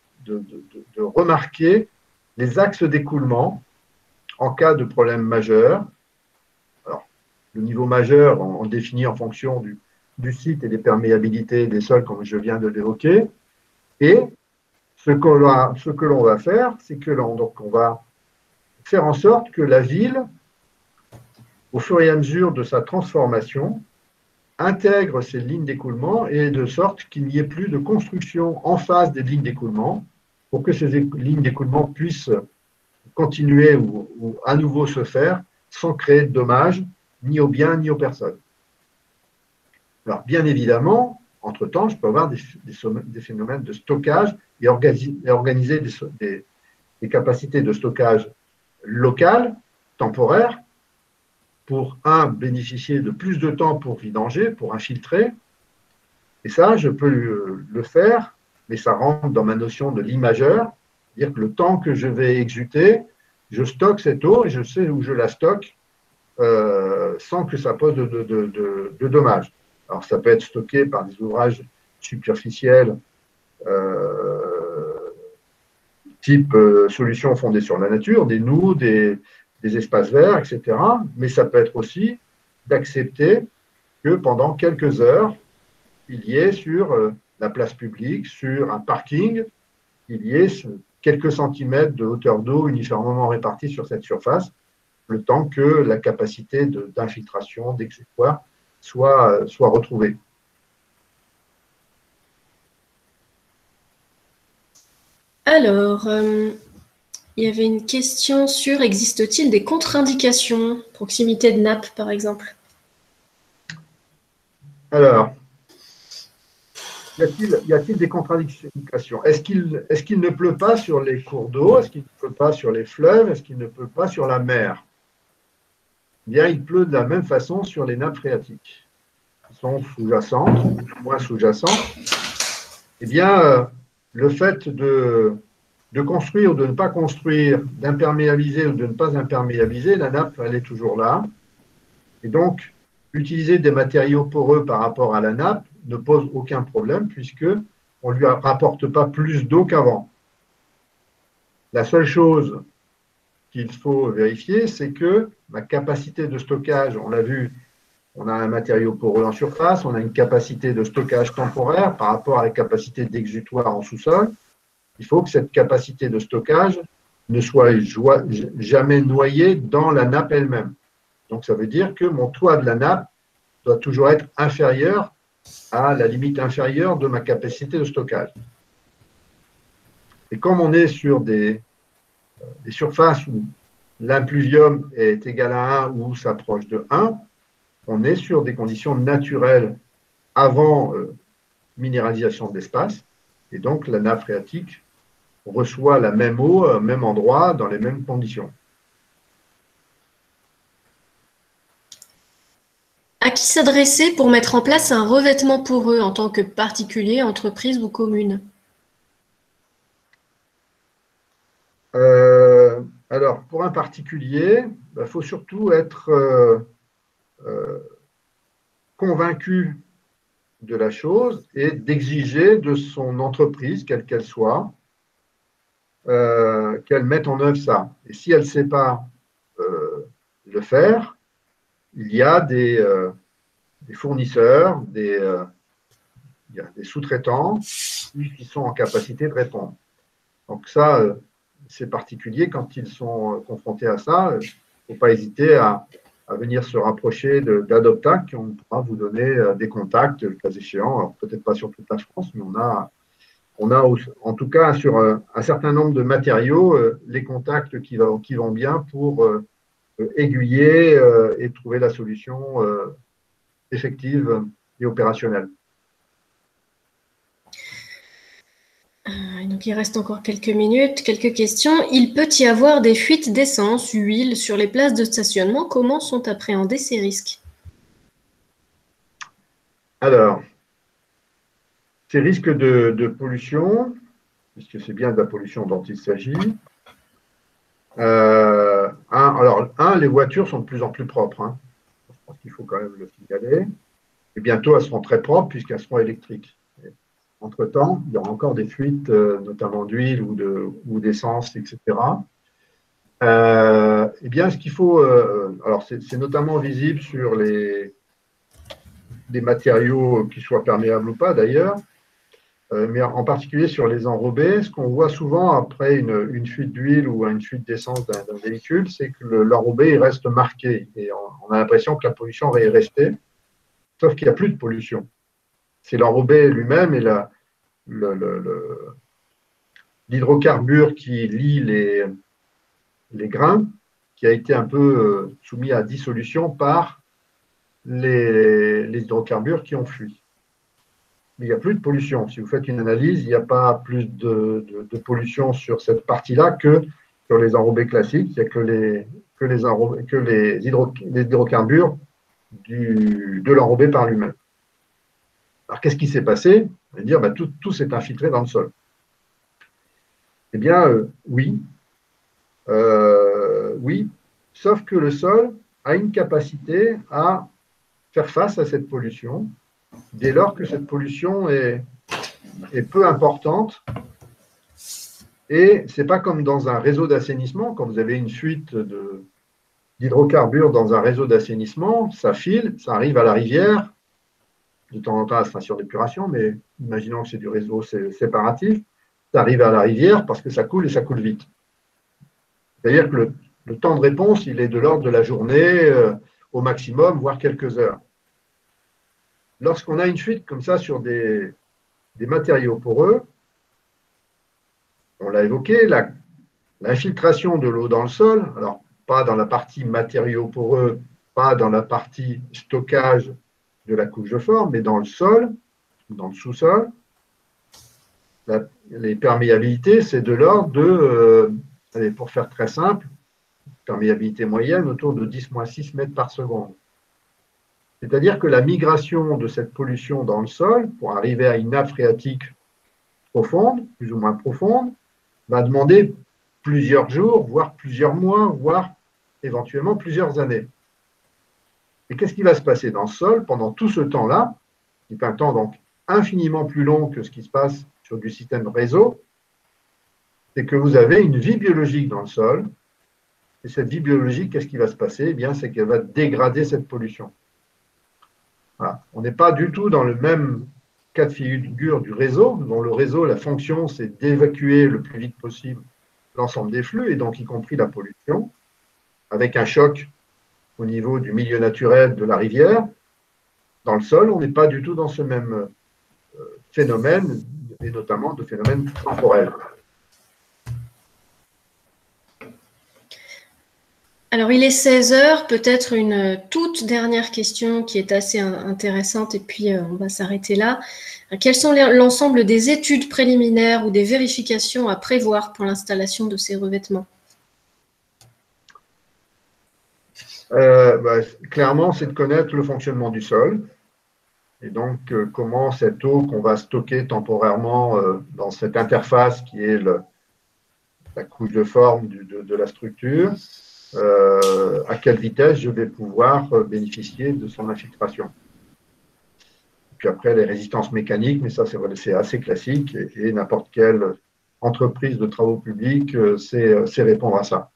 remarquer les axes d'écoulement en cas de problème majeur. Alors, le niveau majeur, on le définit en fonction du site et des perméabilités des sols, comme je viens de l'évoquer. Et ce que l'on va faire, c'est que on va faire en sorte que la ville, au fur et à mesure de sa transformation, intègre ces lignes d'écoulement et de sorte qu'il n'y ait plus de construction en face des lignes d'écoulement pour que ces lignes d'écoulement puissent continuer ou à nouveau se faire sans créer de dommages ni aux biens ni aux personnes. Alors, bien évidemment, entre-temps, je peux avoir des phénomènes de stockage et organiser des capacités de stockage locales, temporaires, pour, bénéficier de plus de temps pour vidanger, pour infiltrer. Et ça, je peux le faire, mais ça rentre dans ma notion de Lie majeur, c'est-à-dire que le temps que je vais exuter, je stocke cette eau et je sais où je la stocke sans que ça pose de dommages. Alors, ça peut être stocké par des ouvrages superficiels type solutions fondées sur la nature, des noues, des espaces verts, etc. Mais ça peut être aussi d'accepter que pendant quelques heures, il y ait sur la place publique, sur un parking, il y ait quelques centimètres de hauteur d'eau uniformément répartis sur cette surface, le temps que la capacité d'infiltration, d'exutoire soit retrouvée. Alors, il y avait une question sur existe-t-il des contre-indications, proximité de nappe par exemple? Alors, y a-t-il des contre-indications? Est-ce qu'il ne pleut pas sur les cours d'eau? Est-ce qu'il ne pleut pas sur les fleuves? Est-ce qu'il ne pleut pas sur la mer? Eh bien, il pleut de la même façon sur les nappes phréatiques, qui sont sous-jacentes, ou moins sous-jacentes. Eh bien, le fait de construire ou de ne pas construire, d'imperméabiliser ou de ne pas imperméabiliser, la nappe, elle est toujours là. Et donc, utiliser des matériaux poreux par rapport à la nappe ne pose aucun problème puisqu'on ne lui rapporte pas plus d'eau qu'avant. La seule chose qu'il faut vérifier, c'est que ma capacité de stockage, on l'a vu, on a un matériau poreux en surface, on a une capacité de stockage temporaire par rapport à la capacité d'exutoire en sous-sol. Il faut que cette capacité de stockage ne soit jamais noyée dans la nappe elle-même. Donc, ça veut dire que mon toit de la nappe doit toujours être inférieur à la limite inférieure de ma capacité de stockage. Et comme on est sur des surfaces où l'impluvium est égal à 1 ou s'approche de 1, on est sur des conditions naturelles avant minéralisation de l'espace, et donc la nappe phréatique reçoit la même eau, au même endroit, dans les mêmes conditions. À qui s'adresser pour mettre en place un revêtement poreux en tant que particulier, entreprise ou commune? Alors, pour un particulier, il faut surtout être convaincu de la chose et d'exiger de son entreprise, quelle qu'elle soit, qu'elle mette en œuvre ça. Et si elle ne sait pas le faire, il y a des fournisseurs, il y a des sous-traitants qui sont en capacité de répondre. Donc ça, ces particuliers, quand ils sont confrontés à ça, il ne faut pas hésiter à venir se rapprocher d'Adopta, qui on pourra vous donner des contacts, le cas échéant, peut-être pas sur toute la France, mais on a en tout cas sur un certain nombre de matériaux les contacts qui vont bien pour aiguiller et trouver la solution effective et opérationnelle. Donc il reste encore quelques minutes, quelques questions. Il peut y avoir des fuites d'essence, huile sur les places de stationnement. Comment sont appréhendés ces risques? Alors, ces risques de pollution, puisque c'est bien de la pollution dont il s'agit. Les voitures sont de plus en plus propres. Hein. Je pense qu'il faut quand même le signaler. Et bientôt, elles seront très propres puisqu'elles seront électriques. Entre-temps, il y aura encore des fuites, notamment d'huile ou d'essence, etc. Eh bien, ce qu'il faut, alors c'est notamment visible sur des matériaux qui soient perméables ou pas d'ailleurs, mais en particulier sur les enrobés, ce qu'on voit souvent après une fuite d'huile ou une fuite d'essence d'un véhicule, c'est que l'enrobé reste marqué et on a l'impression que la pollution va y rester, sauf qu'il n'y a plus de pollution. C'est l'enrobé lui-même et l'hydrocarbure qui lie les grains qui a été un peu soumis à dissolution par les hydrocarbures qui ont fui. Mais il n'y a plus de pollution. Si vous faites une analyse, il n'y a pas plus de pollution sur cette partie-là que sur les enrobés classiques. Il n'y a que les hydrocarbures de l'enrobé par lui-même. Alors, qu'est-ce qui s'est passé? On va dire, tout s'est infiltré dans le sol. Eh bien, oui. Oui, sauf que le sol a une capacité à faire face à cette pollution dès lors que cette pollution est peu importante. Et ce n'est pas comme dans un réseau d'assainissement, quand vous avez une fuite d'hydrocarbures dans un réseau d'assainissement, ça file, ça arrive à la rivière, de temps en temps à la station d'épuration, mais imaginons que c'est du réseau séparatif, ça arrive à la rivière parce que ça coule et ça coule vite. C'est-à-dire que le temps de réponse, il est de l'ordre de la journée au maximum, voire quelques heures. Lorsqu'on a une fuite comme ça sur des matériaux poreux, on l'a évoqué, l'infiltration de l'eau dans le sol, alors pas dans la partie matériaux poreux, pas dans la partie stockage de la couche de forme, mais dans le sol, dans le sous-sol, les perméabilités, c'est de l'ordre de, pour faire très simple, perméabilité moyenne autour de 10-6 mètres par seconde. C'est-à-dire que la migration de cette pollution dans le sol, pour arriver à une nappe phréatique profonde, plus ou moins profonde, va demander plusieurs jours, voire plusieurs mois, voire éventuellement plusieurs années. Et qu'est-ce qui va se passer dans le sol pendant tout ce temps-là, qui est un temps donc infiniment plus long que ce qui se passe sur du système réseau, c'est que vous avez une vie biologique dans le sol. Et cette vie biologique, qu'est-ce qui va se passer? Eh bien, c'est qu'elle va dégrader cette pollution. Voilà. On n'est pas du tout dans le même cas de figure du réseau. Dans le réseau, la fonction, c'est d'évacuer le plus vite possible l'ensemble des flux, et donc y compris la pollution, avec un choc au niveau du milieu naturel de la rivière. dans le sol, on n'est pas du tout dans ce même phénomène, et notamment de phénomène temporel. Alors, il est 16 heures, peut-être une toute dernière question qui est assez intéressante, et puis on va s'arrêter là. Quels sont l'ensemble des études préliminaires ou des vérifications à prévoir pour l'installation de ces revêtements? Clairement, c'est de connaître le fonctionnement du sol, et donc comment cette eau qu'on va stocker temporairement dans cette interface qui est la couche de forme de la structure, à quelle vitesse je vais pouvoir bénéficier de son infiltration. Puis après, les résistances mécaniques, mais ça c'est assez classique, et n'importe quelle entreprise de travaux publics sait répondre à ça.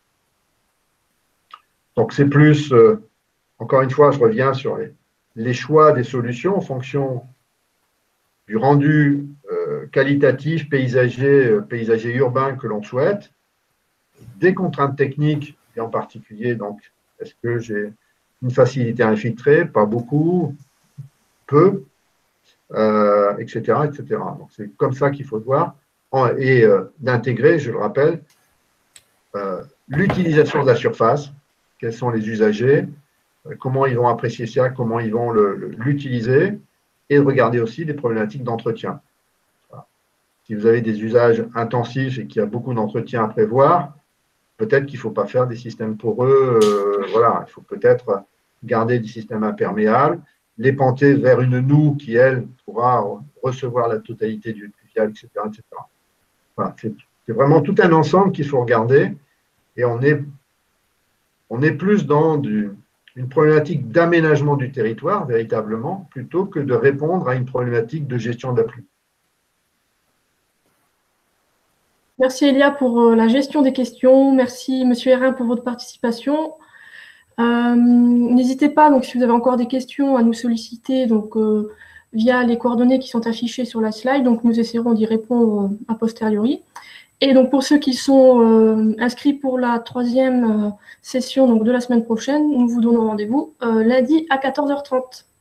Donc c'est plus, encore une fois, je reviens sur les choix des solutions en fonction du rendu qualitatif, paysager urbain que l'on souhaite, des contraintes techniques, et en particulier, donc, est-ce que j'ai une facilité à infiltrer, pas beaucoup, peu, etc., etc. Donc, c'est comme ça qu'il faut voir, et d'intégrer, je le rappelle, l'utilisation de la surface, quels sont les usagers, comment ils vont apprécier ça, comment ils vont l'utiliser, et de regarder aussi les problématiques d'entretien. Voilà. Si vous avez des usages intensifs et qu'il y a beaucoup d'entretien à prévoir, peut-être qu'il ne faut pas faire des systèmes poreux, voilà, il faut peut-être garder des systèmes imperméables, les penter vers une noue qui, elle, pourra recevoir la totalité du fluvial, etc. etc. Voilà, c'est vraiment tout un ensemble qu'il faut regarder, et on est plus dans une problématique d'aménagement du territoire, véritablement, plutôt que de répondre à une problématique de gestion de la pluie. Merci Elia pour la gestion des questions. Merci Monsieur Hérin pour votre participation. N'hésitez pas, donc, si vous avez encore des questions, à nous solliciter donc, via les coordonnées qui sont affichées sur la slide. Donc, nous essaierons d'y répondre a posteriori. Et donc, pour ceux qui sont inscrits pour la 3e session donc, de la semaine prochaine, nous vous donnons rendez-vous lundi à 14h30.